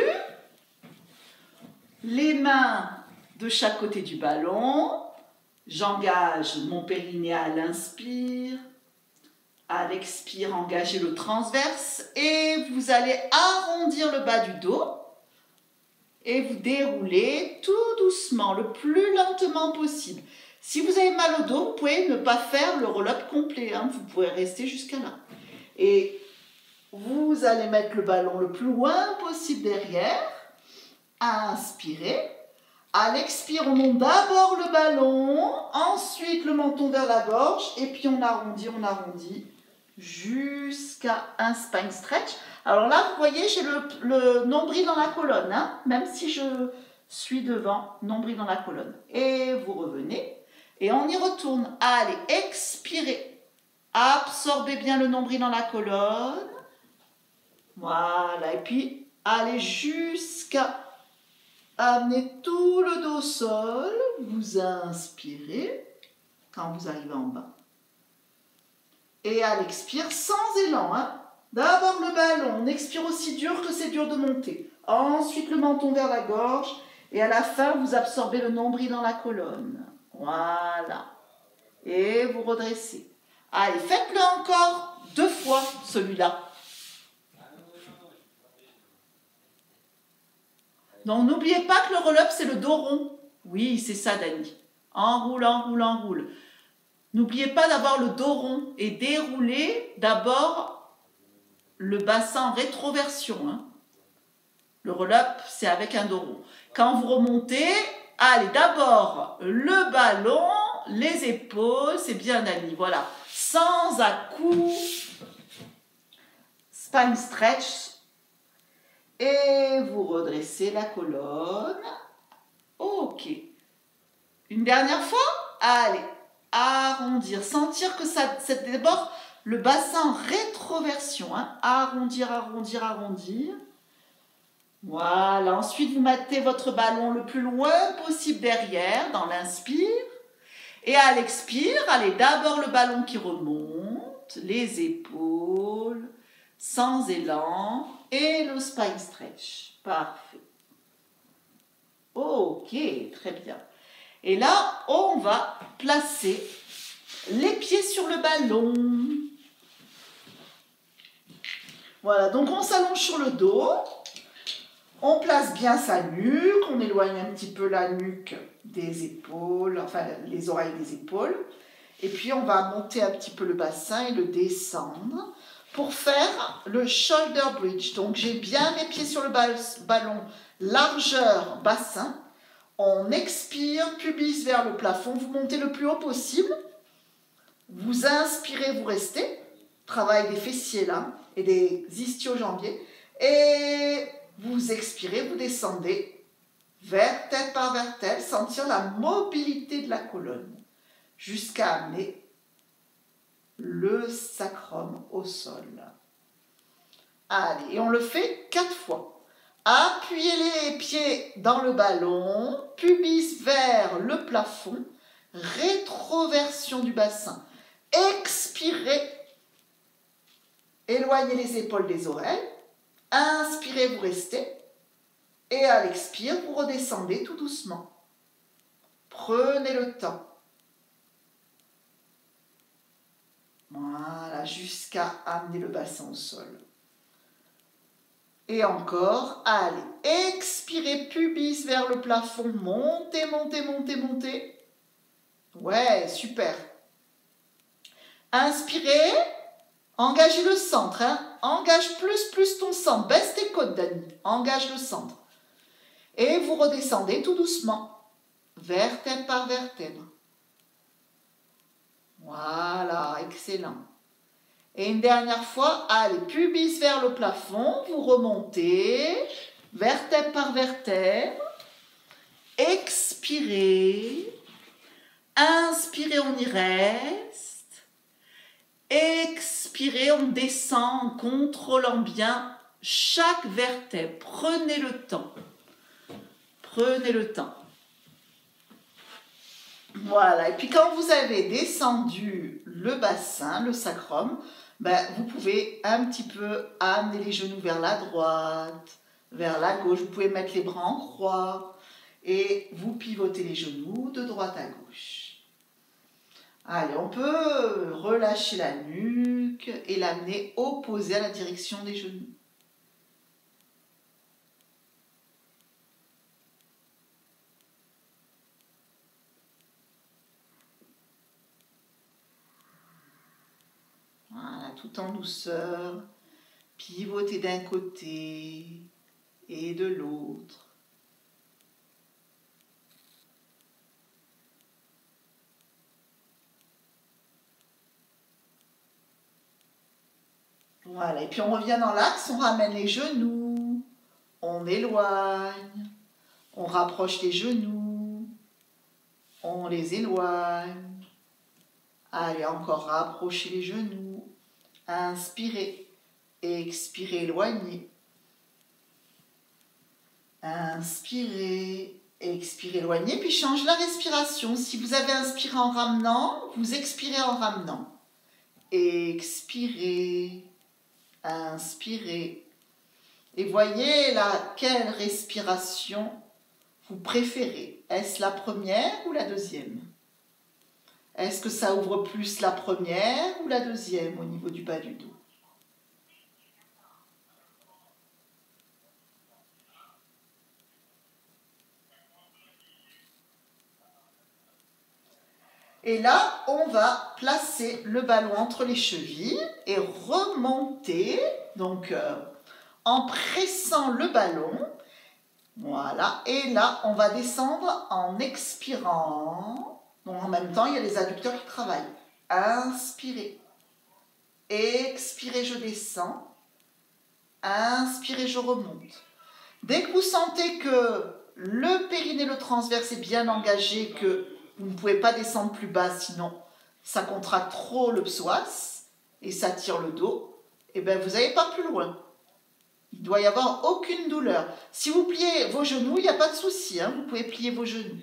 Les mains de chaque côté du ballon. J'engage mon périnée à l'inspire. À l'expire, engagez le transverse. Et vous allez arrondir le bas du dos. Et vous déroulez tout doucement, le plus lentement possible. Si vous avez mal au dos, vous pouvez ne pas faire le roll-up complet. Hein, vous pouvez rester jusqu'à là. Et vous allez mettre le ballon le plus loin possible derrière. Inspirez. À l'expire, on monte d'abord le ballon. Ensuite, le menton vers la gorge. Et puis, on arrondit jusqu'à un spine stretch. Alors là, vous voyez, j'ai le nombril dans la colonne. Hein, même si je suis devant, nombril dans la colonne. Et vous revenez. Et on y retourne. Allez, expirez. Absorbez bien le nombril dans la colonne. Voilà. Et puis, allez jusqu'à amener tout le dos au sol. Vous inspirez quand vous arrivez en bas. Et à l'expire, sans élan. Hein. D'abord le ballon. On expire aussi dur que c'est dur de monter. Ensuite, le menton vers la gorge. Et à la fin, vous absorbez le nombril dans la colonne. Voilà. Et vous redressez. Allez, faites-le encore 2 fois, celui-là. Donc, n'oubliez pas que le roll-up, c'est le dos rond. Oui, c'est ça, Dani. Enroule, enroule, enroule. N'oubliez pas d'avoir le dos rond et dérouler d'abord le bassin en rétroversion. Hein. Le roll-up, c'est avec un dos rond. Quand vous remontez, allez, d'abord le ballon, les épaules, c'est bien Ali. Voilà, sans à-coups, spine stretch. Et vous redressez la colonne. Ok. Une dernière fois. Allez, arrondir. Sentir que ça déborde le bassin en rétroversion. Hein. Arrondir, arrondir, arrondir. Voilà. Ensuite, vous mettez votre ballon le plus loin possible derrière dans l'inspire. Et à l'expire, allez, d'abord le ballon qui remonte, les épaules, sans élan, et le spine stretch. Parfait. Ok, très bien. Et là, on va placer les pieds sur le ballon. Voilà, donc on s'allonge sur le dos. On place bien sa nuque, on éloigne un petit peu la nuque des épaules, enfin les oreilles des épaules. Et puis on va monter un petit peu le bassin et le descendre pour faire le shoulder bridge. Donc j'ai bien mes pieds sur le ballon, largeur bassin. On expire, pubis vers le plafond, vous montez le plus haut possible. Vous inspirez, vous restez. Travail des fessiers là et des ischio-jambiers. Et vous expirez, vous descendez, vertèbre par vertèbre, sentir la mobilité de la colonne jusqu'à amener le sacrum au sol. Allez, et on le fait 4 fois. Appuyez les pieds dans le ballon, pubis vers le plafond, rétroversion du bassin. Expirez, éloignez les épaules des oreilles. Inspirez, vous restez. Et à l'expire, vous redescendez tout doucement. Prenez le temps. Voilà, jusqu'à amener le bassin au sol. Et encore, allez, expirez, pubis vers le plafond. Montez, montez, montez, montez. Ouais, super. Inspirez. Engagez le centre, hein. Engage plus ton centre. Baisse tes côtes, Dani. Engage le centre. Et vous redescendez tout doucement. Vertèbre par vertèbre. Voilà, excellent. Et une dernière fois, allez, pubis vers le plafond. Vous remontez. Vertèbre par vertèbre. Expirez. Inspirez, on y reste. Expirez, on descend en contrôlant bien chaque vertèbre. Prenez le temps. Prenez le temps. Voilà. Et puis quand vous avez descendu le bassin, le sacrum, vous pouvez un petit peu amener les genoux vers la droite, vers la gauche. Vous pouvez mettre les bras en croix et vous pivotez les genoux de droite à gauche. Allez, on peut relâcher la nuque et l'amener opposé à la direction des genoux. Voilà, tout en douceur. Pivotez d'un côté et de l'autre. Voilà, et puis on revient dans l'axe, on ramène les genoux, on éloigne, on rapproche les genoux, on les éloigne. Allez, encore rapprochez les genoux, inspirez, expirez, éloignez. Inspirez, expirez, éloignez, puis change la respiration. Si vous avez inspiré en ramenant, vous expirez en ramenant. Expirez. Inspirez. Et voyez laquelle respiration vous préférez. Est-ce la première ou la deuxième? Est-ce que ça ouvre plus la première ou la deuxième au niveau du bas du dos? Et là, on va placer le ballon entre les chevilles et remonter. Donc, en pressant le ballon. Voilà, et là, on va descendre en expirant. Donc en même temps, il y a les adducteurs qui travaillent. Inspirez. Expirez, je descends. Inspirez, je remonte. Dès que vous sentez que le périnée, le transverse est bien engagé, que vous ne pouvez pas descendre plus bas, sinon ça contracte trop le psoas et ça tire le dos, et bien vous n'allez pas plus loin. Il ne doit y avoir aucune douleur. Si vous pliez vos genoux, il n'y a pas de souci, hein, vous pouvez plier vos genoux.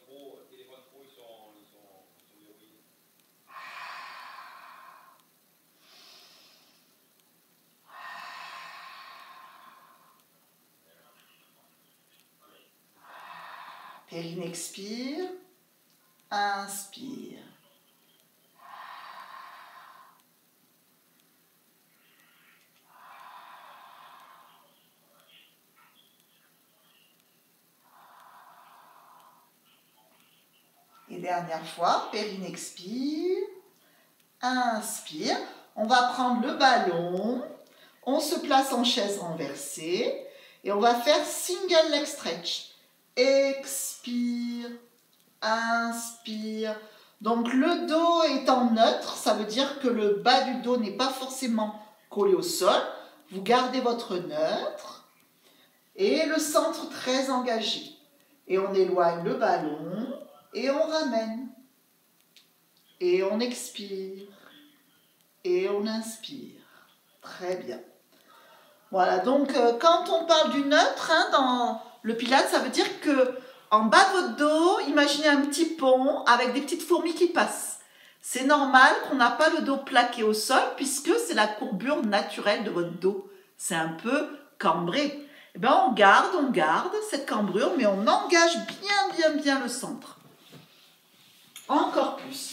Périnée expire, inspire. Et dernière fois, périnée expire, inspire. On va prendre le ballon, on se place en chaise renversée et on va faire single leg stretch. Expire, inspire. Donc le dos étant neutre, ça veut dire que le bas du dos n'est pas forcément collé au sol. Vous gardez votre neutre et le centre très engagé. Et on éloigne le ballon et on ramène. Et on expire. Et on inspire. Très bien. Voilà, donc quand on parle du neutre, hein, dans le Pilates, ça veut dire que en bas de votre dos, imaginez un petit pont avec des petites fourmis qui passent. C'est normal qu'on n'a pas le dos plaqué au sol puisque c'est la courbure naturelle de votre dos. C'est un peu cambré. Eh bien, on garde cette cambrure, mais on engage bien le centre. Encore plus.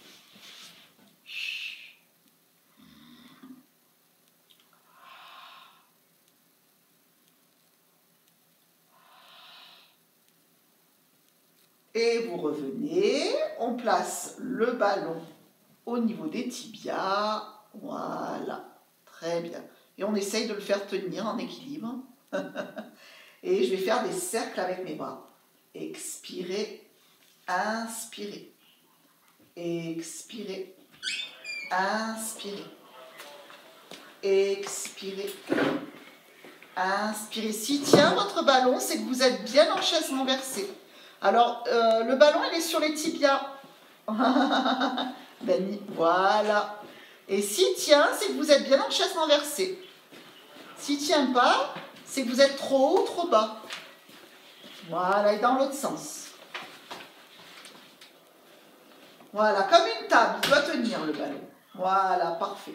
Et vous revenez, on place le ballon au niveau des tibias. Voilà, très bien. Et on essaye de le faire tenir en équilibre. Et je vais faire des cercles avec mes bras. Expirez, inspirez. Expirez, inspirez. Expirez, inspirez. S'il tient votre ballon, c'est que vous êtes bien en chaise renversée. Alors, le ballon, il est sur les tibias. Voilà. Et s'il tient, c'est que vous êtes bien en chaise renversée. S'il ne tient pas, c'est que vous êtes trop haut, trop bas. Voilà, et dans l'autre sens. Voilà, comme une table, il doit tenir le ballon. Voilà, parfait.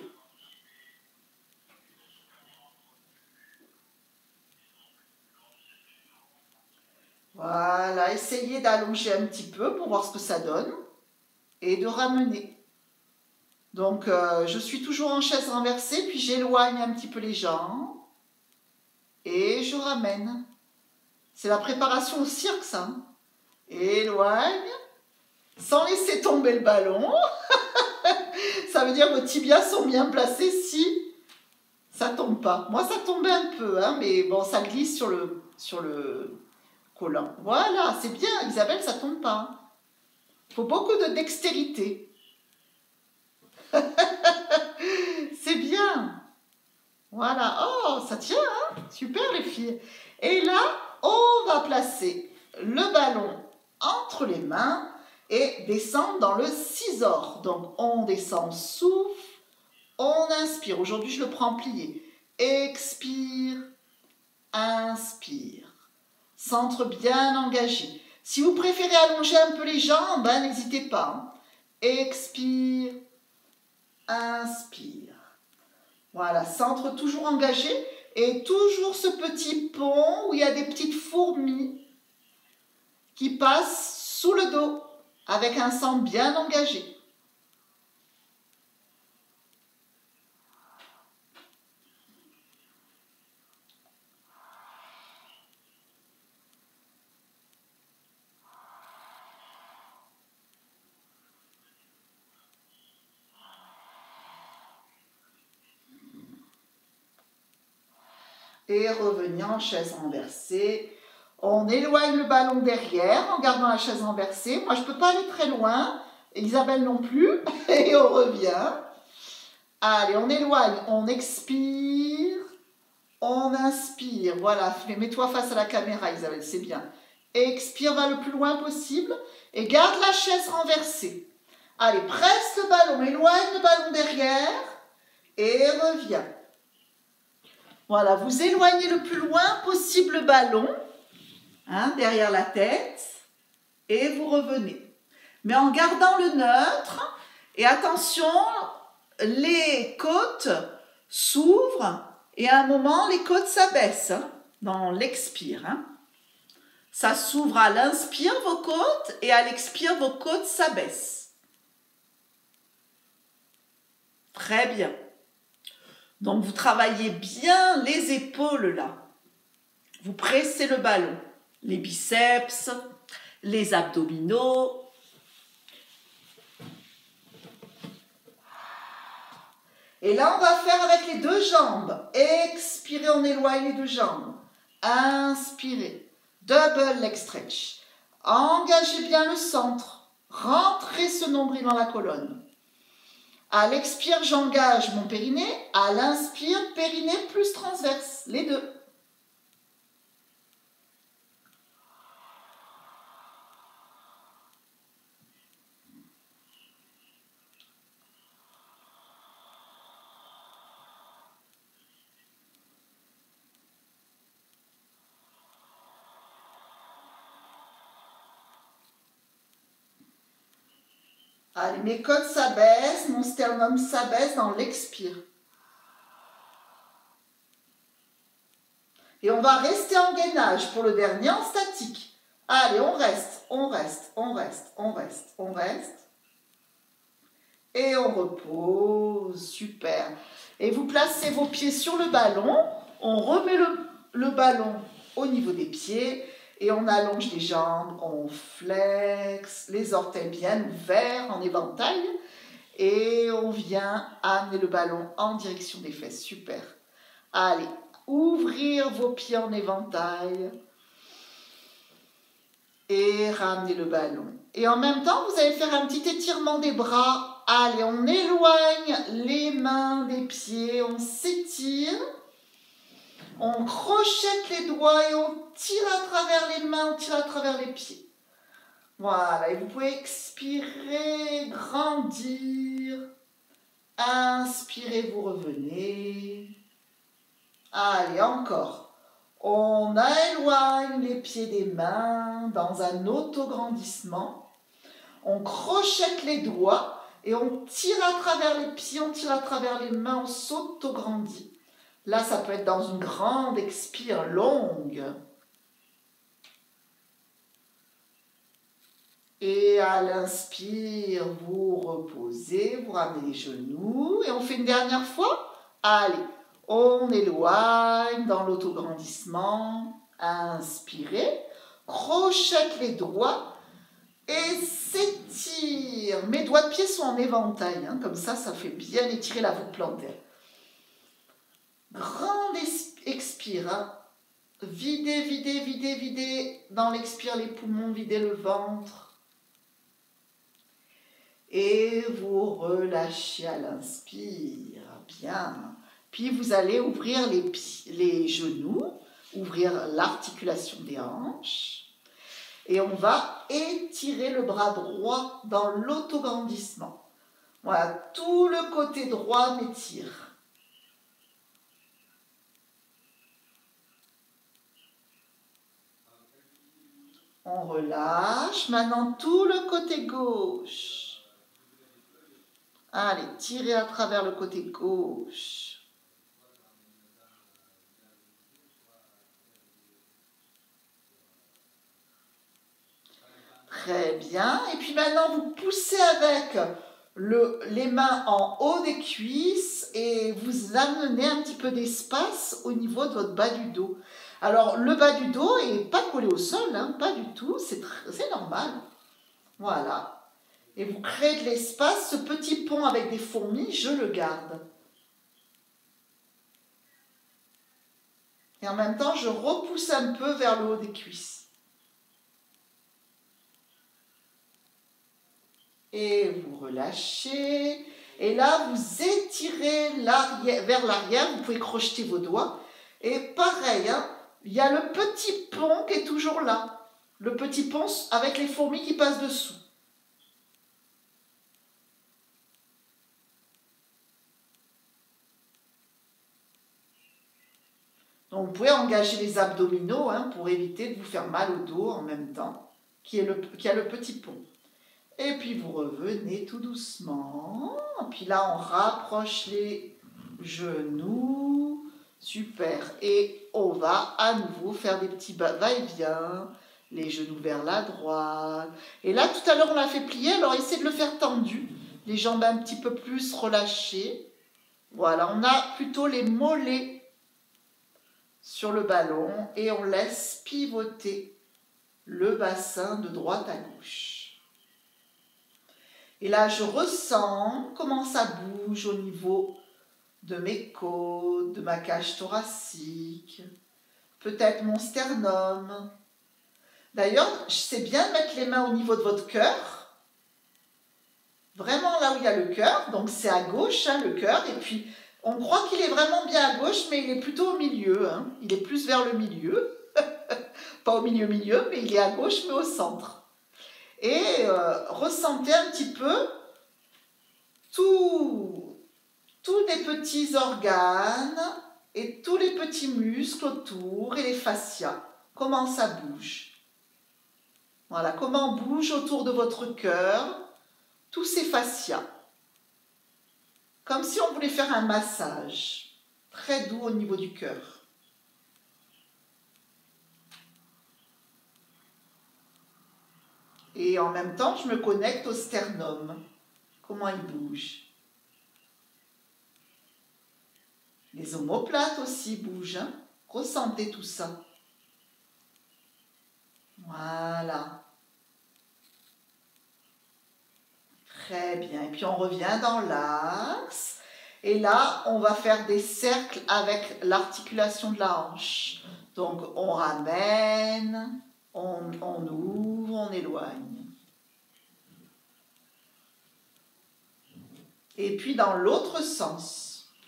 Voilà, essayez d'allonger un petit peu pour voir ce que ça donne et de ramener. Donc, je suis toujours en chaise renversée, puis j'éloigne un petit peu les jambes et je ramène. C'est la préparation au cirque, ça. Hein. Éloigne, sans laisser tomber le ballon. Ça veut dire que vos tibias sont bien placés si ça tombe pas. Moi, ça tombait un peu, hein, mais bon, ça glisse sur le collant. Voilà, c'est bien, Isabelle, ça tombe pas. Il faut beaucoup de dextérité. C'est bien. Voilà. Oh, ça tient, hein? Super, les filles. Et là, on va placer le ballon entre les mains et descendre dans le scissor. Donc, on descend, souffle, on inspire. Aujourd'hui, je le prends plié. Expire, inspire. Centre bien engagé. Si vous préférez allonger un peu les jambes, ben, n'hésitez pas. Hein. Expire, inspire. Voilà, centre toujours engagé et toujours ce petit pont où il y a des petites fourmis qui passent sous le dos avec un centre bien engagé. Et revenir en chaise renversée. On éloigne le ballon derrière en gardant la chaise renversée. Moi, je ne peux pas aller très loin. Isabelle non plus. Et on revient. Allez, on éloigne. On expire. On inspire. Voilà, mets-toi face à la caméra, Isabelle, c'est bien. Expire, va le plus loin possible. Et garde la chaise renversée. Allez, presse le ballon. Éloigne le ballon derrière. Et reviens. Voilà, vous éloignez le plus loin possible le ballon, hein, derrière la tête, et vous revenez. Mais en gardant le neutre, et attention, les côtes s'ouvrent, et à un moment, les côtes s'abaissent, hein, dans l'expire. Hein. Ça s'ouvre à l'inspire, vos côtes, et à l'expire, vos côtes s'abaissent. Très bien. Donc, vous travaillez bien les épaules là. Vous pressez le ballon. Les biceps, les abdominaux. Et là, on va faire avec les deux jambes. Expirez, on éloigne les deux jambes. Inspirez. Double leg stretch. Engagez bien le centre. Rentrez ce nombril dans la colonne. À l'expire, j'engage mon périnée. À l'inspire, périnée plus transverse. Les deux. Allez, mes côtes s'abaissent, mon sternum s'abaisse dans l'expire. Et on va rester en gainage pour le dernier en statique. Allez, on reste, on reste, on reste, on reste, on reste. Et on repose, super. Et vous placez vos pieds sur le ballon, on remet le ballon au niveau des pieds et on allonge les jambes, on flexe, les orteils bien ouverts en éventail et on vient amener le ballon en direction des fesses, super. Allez, ouvrir vos pieds en éventail et ramener le ballon. Et en même temps, vous allez faire un petit étirement des bras. Allez, on éloigne les mains des pieds, on s'étire, on crochette les doigts et on tire à travers les mains, on tire à travers les pieds. Voilà, et vous pouvez expirer, grandir, inspirez, vous revenez. Allez, encore. On éloigne les pieds des mains dans un autograndissement. On crochette les doigts et on tire à travers les pieds, on tire à travers les mains, on s'autograndit. Là, ça peut être dans une grande expire longue. Et à l'inspire, vous reposez, vous ramenez les genoux et on fait une dernière fois. Allez, on éloigne dans l'autograndissement. Inspirez, crochette les doigts et s'étire. Mes doigts de pied sont en éventail, hein, comme ça fait bien étirer la voûte plantaire. Grande expire, hein. Videz, videz, videz, videz dans l'expire les poumons, videz le ventre. Et vous relâchez à l'inspire, bien. Puis vous allez ouvrir les genoux, ouvrir l'articulation des hanches. Et on va étirer le bras droit dans l'autograndissement. Voilà, tout le côté droit m'étire. On relâche. Maintenant, tout le côté gauche. Allez, tirez à travers le côté gauche. Très bien. Et puis maintenant, vous poussez avec les mains en haut des cuisses et vous amenez un petit peu d'espace au niveau de votre bas du dos. Alors, le bas du dos n'est pas collé au sol, hein, pas du tout, c'est normal. Voilà. Et vous créez de l'espace, ce petit pont avec des fourmis, je le garde. Et en même temps, je repousse un peu vers le haut des cuisses. Et vous relâchez. Et là, vous étirez vers l'arrière. Vous pouvez crocheter vos doigts. Et pareil, hein, il y a le petit pont qui est toujours là. Le petit pont avec les fourmis qui passent dessous. Donc, vous pouvez engager les abdominaux hein, pour éviter de vous faire mal au dos en même temps, qui a le petit pont. Et puis, vous revenez tout doucement. Puis là, on rapproche les genoux. Super. Et on va à nouveau faire des petits va-et-vient. Les genoux vers la droite. Et là, tout à l'heure, on l'a fait plier. Alors, essayez de le faire tendu. Les jambes un petit peu plus relâchées. Voilà, on a plutôt les mollets sur le ballon et on laisse pivoter le bassin de droite à gauche. Et là, je ressens comment ça bouge au niveau de mes côtes, de ma cage thoracique, peut-être mon sternum. D'ailleurs, c'est bien de mettre les mains au niveau de votre cœur, vraiment là où il y a le cœur, donc c'est à gauche hein, le cœur, et puis on croit qu'il est vraiment bien à gauche, mais il est plutôt au milieu. Hein. Il est plus vers le milieu. Pas au milieu, mais il est à gauche, mais au centre. Et ressentez un petit peu tous les petits organes et tous les petits muscles autour et les fascias. Comment ça bouge. Voilà, comment bouge autour de votre cœur tous ces fascias. Comme si on voulait faire un massage très doux au niveau du cœur. Et en même temps, je me connecte au sternum. Comment il bouge. Les omoplates aussi bougent. Hein. Ressentez tout ça. Voilà. Très bien. Et puis on revient dans l'axe. Et là, on va faire des cercles avec l'articulation de la hanche. Donc, on ramène, on ouvre, on éloigne. Et puis dans l'autre sens.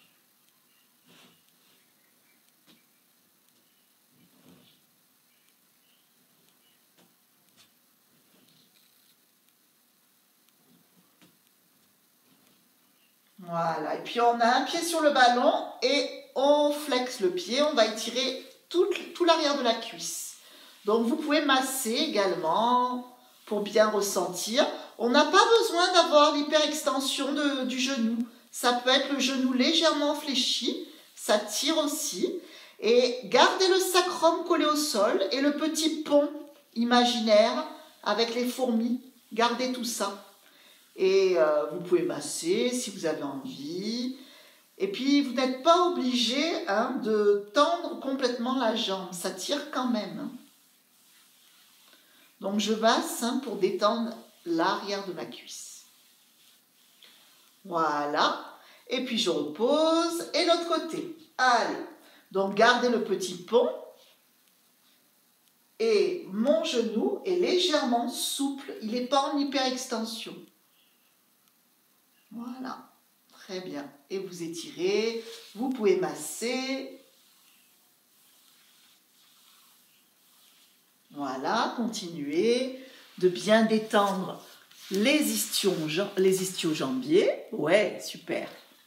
Voilà, et puis on a un pied sur le ballon et on flexe le pied, on va étirer tout l'arrière de la cuisse. Donc vous pouvez masser également pour bien ressentir. On n'a pas besoin d'avoir l'hyperextension du genou. Ça peut être le genou légèrement fléchi, ça tire aussi. Et gardez le sacrum collé au sol et le petit pont imaginaire avec les fourmis. Gardez tout ça. Et vous pouvez masser si vous avez envie. Et puis, vous n'êtes pas obligé hein, de tendre complètement la jambe. Ça tire quand même. Hein. Donc, je masse hein, pour détendre l'arrière de ma cuisse. Voilà. Et puis, je repose. Et l'autre côté. Allez. Donc, gardez le petit pont. Et mon genou est légèrement souple. Il n'est pas en hyperextension. Voilà, très bien. Et vous étirez, vous pouvez masser. Voilà, continuez de bien détendre les ischio-jambiers. Ouais, super.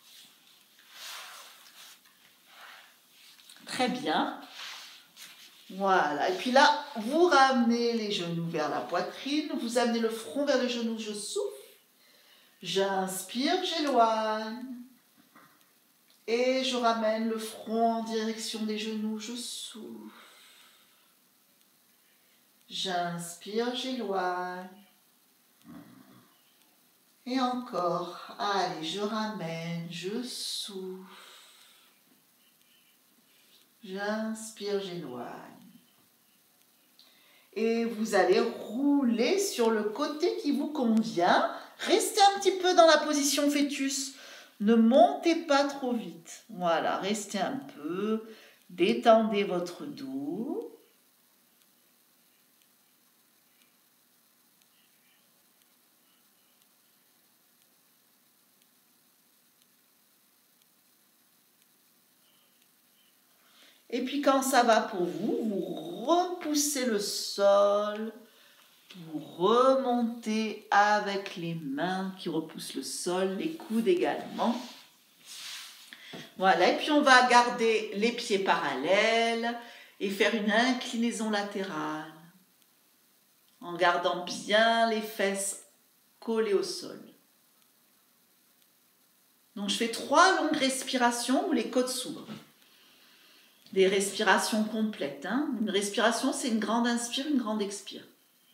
Très bien. Voilà, et puis là, vous ramenez les genoux vers la poitrine, vous amenez le front vers les genoux, je souffle. J'inspire, j'éloigne. Et je ramène le front en direction des genoux, je souffle. J'inspire, j'éloigne. Et encore. Allez, je ramène, je souffle. J'inspire, j'éloigne. Et vous allez rouler sur le côté qui vous convient. Restez un petit peu dans la position fœtus. Ne montez pas trop vite. Voilà, restez un peu. Détendez votre dos. Et puis quand ça va pour vous, vous repoussez le sol, vous remontez avec les mains qui repoussent le sol, les coudes également. Voilà, et puis on va garder les pieds parallèles et faire une inclinaison latérale en gardant bien les fesses collées au sol. Donc je fais 3 longues respirations où les côtes s'ouvrent. Des respirations complètes. Une respiration, c'est une grande inspire, une grande expire.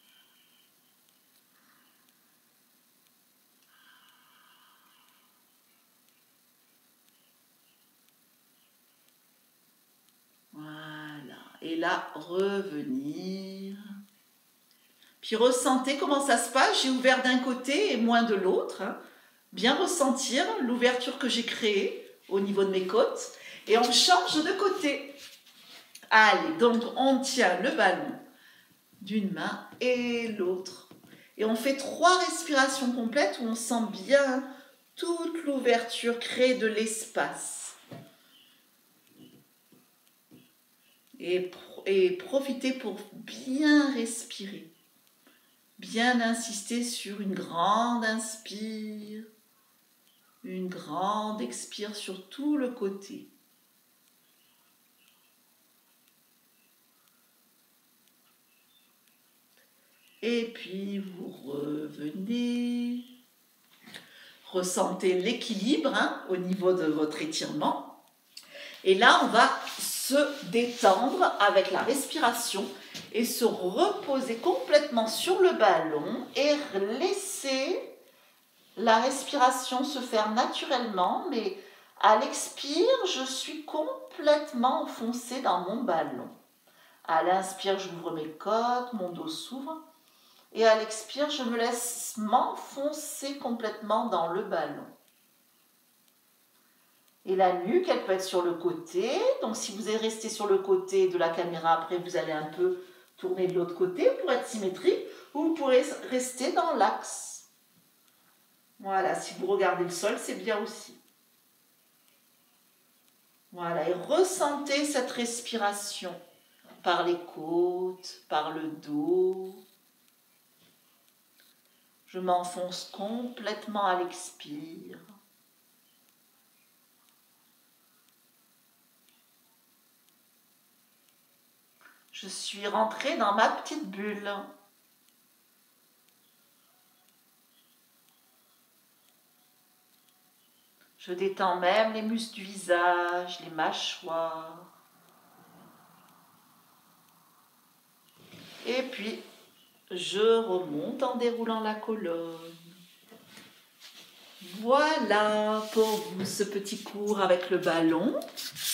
Voilà. Et là, revenir. Puis ressentez comment ça se passe. J'ai ouvert d'un côté et moins de l'autre. Bien ressentir l'ouverture que j'ai créée au niveau de mes côtes. Et on change de côté. Allez, donc on tient le ballon d'une main et l'autre. Et on fait 3 respirations complètes où on sent bien toute l'ouverture, créer de l'espace. Et profitez pour bien respirer. Bien insister sur une grande inspire, une grande expire sur tout le côté. Et puis vous revenez, ressentez l'équilibre au niveau de votre étirement. Et là, on va se détendre avec la respiration et se reposer complètement sur le ballon et laisser la respiration se faire naturellement. Mais à l'expire, je suis complètement enfoncée dans mon ballon. À l'inspire, j'ouvre mes côtes, mon dos s'ouvre. Et à l'expire, je me laisse m'enfoncer complètement dans le ballon. Et la nuque, elle peut être sur le côté. Donc si vous êtes resté sur le côté de la caméra, après vous allez un peu tourner de l'autre côté pour être symétrique. Ou vous pourrez rester dans l'axe. Voilà, si vous regardez le sol, c'est bien aussi. Voilà, et ressentez cette respiration par les côtes, par le dos. Je m'enfonce complètement à l'expire. Je suis rentrée dans ma petite bulle. Je détends même les muscles du visage, les mâchoires. Et puis, je remonte en déroulant la colonne. Voilà pour vous ce petit cours avec le ballon.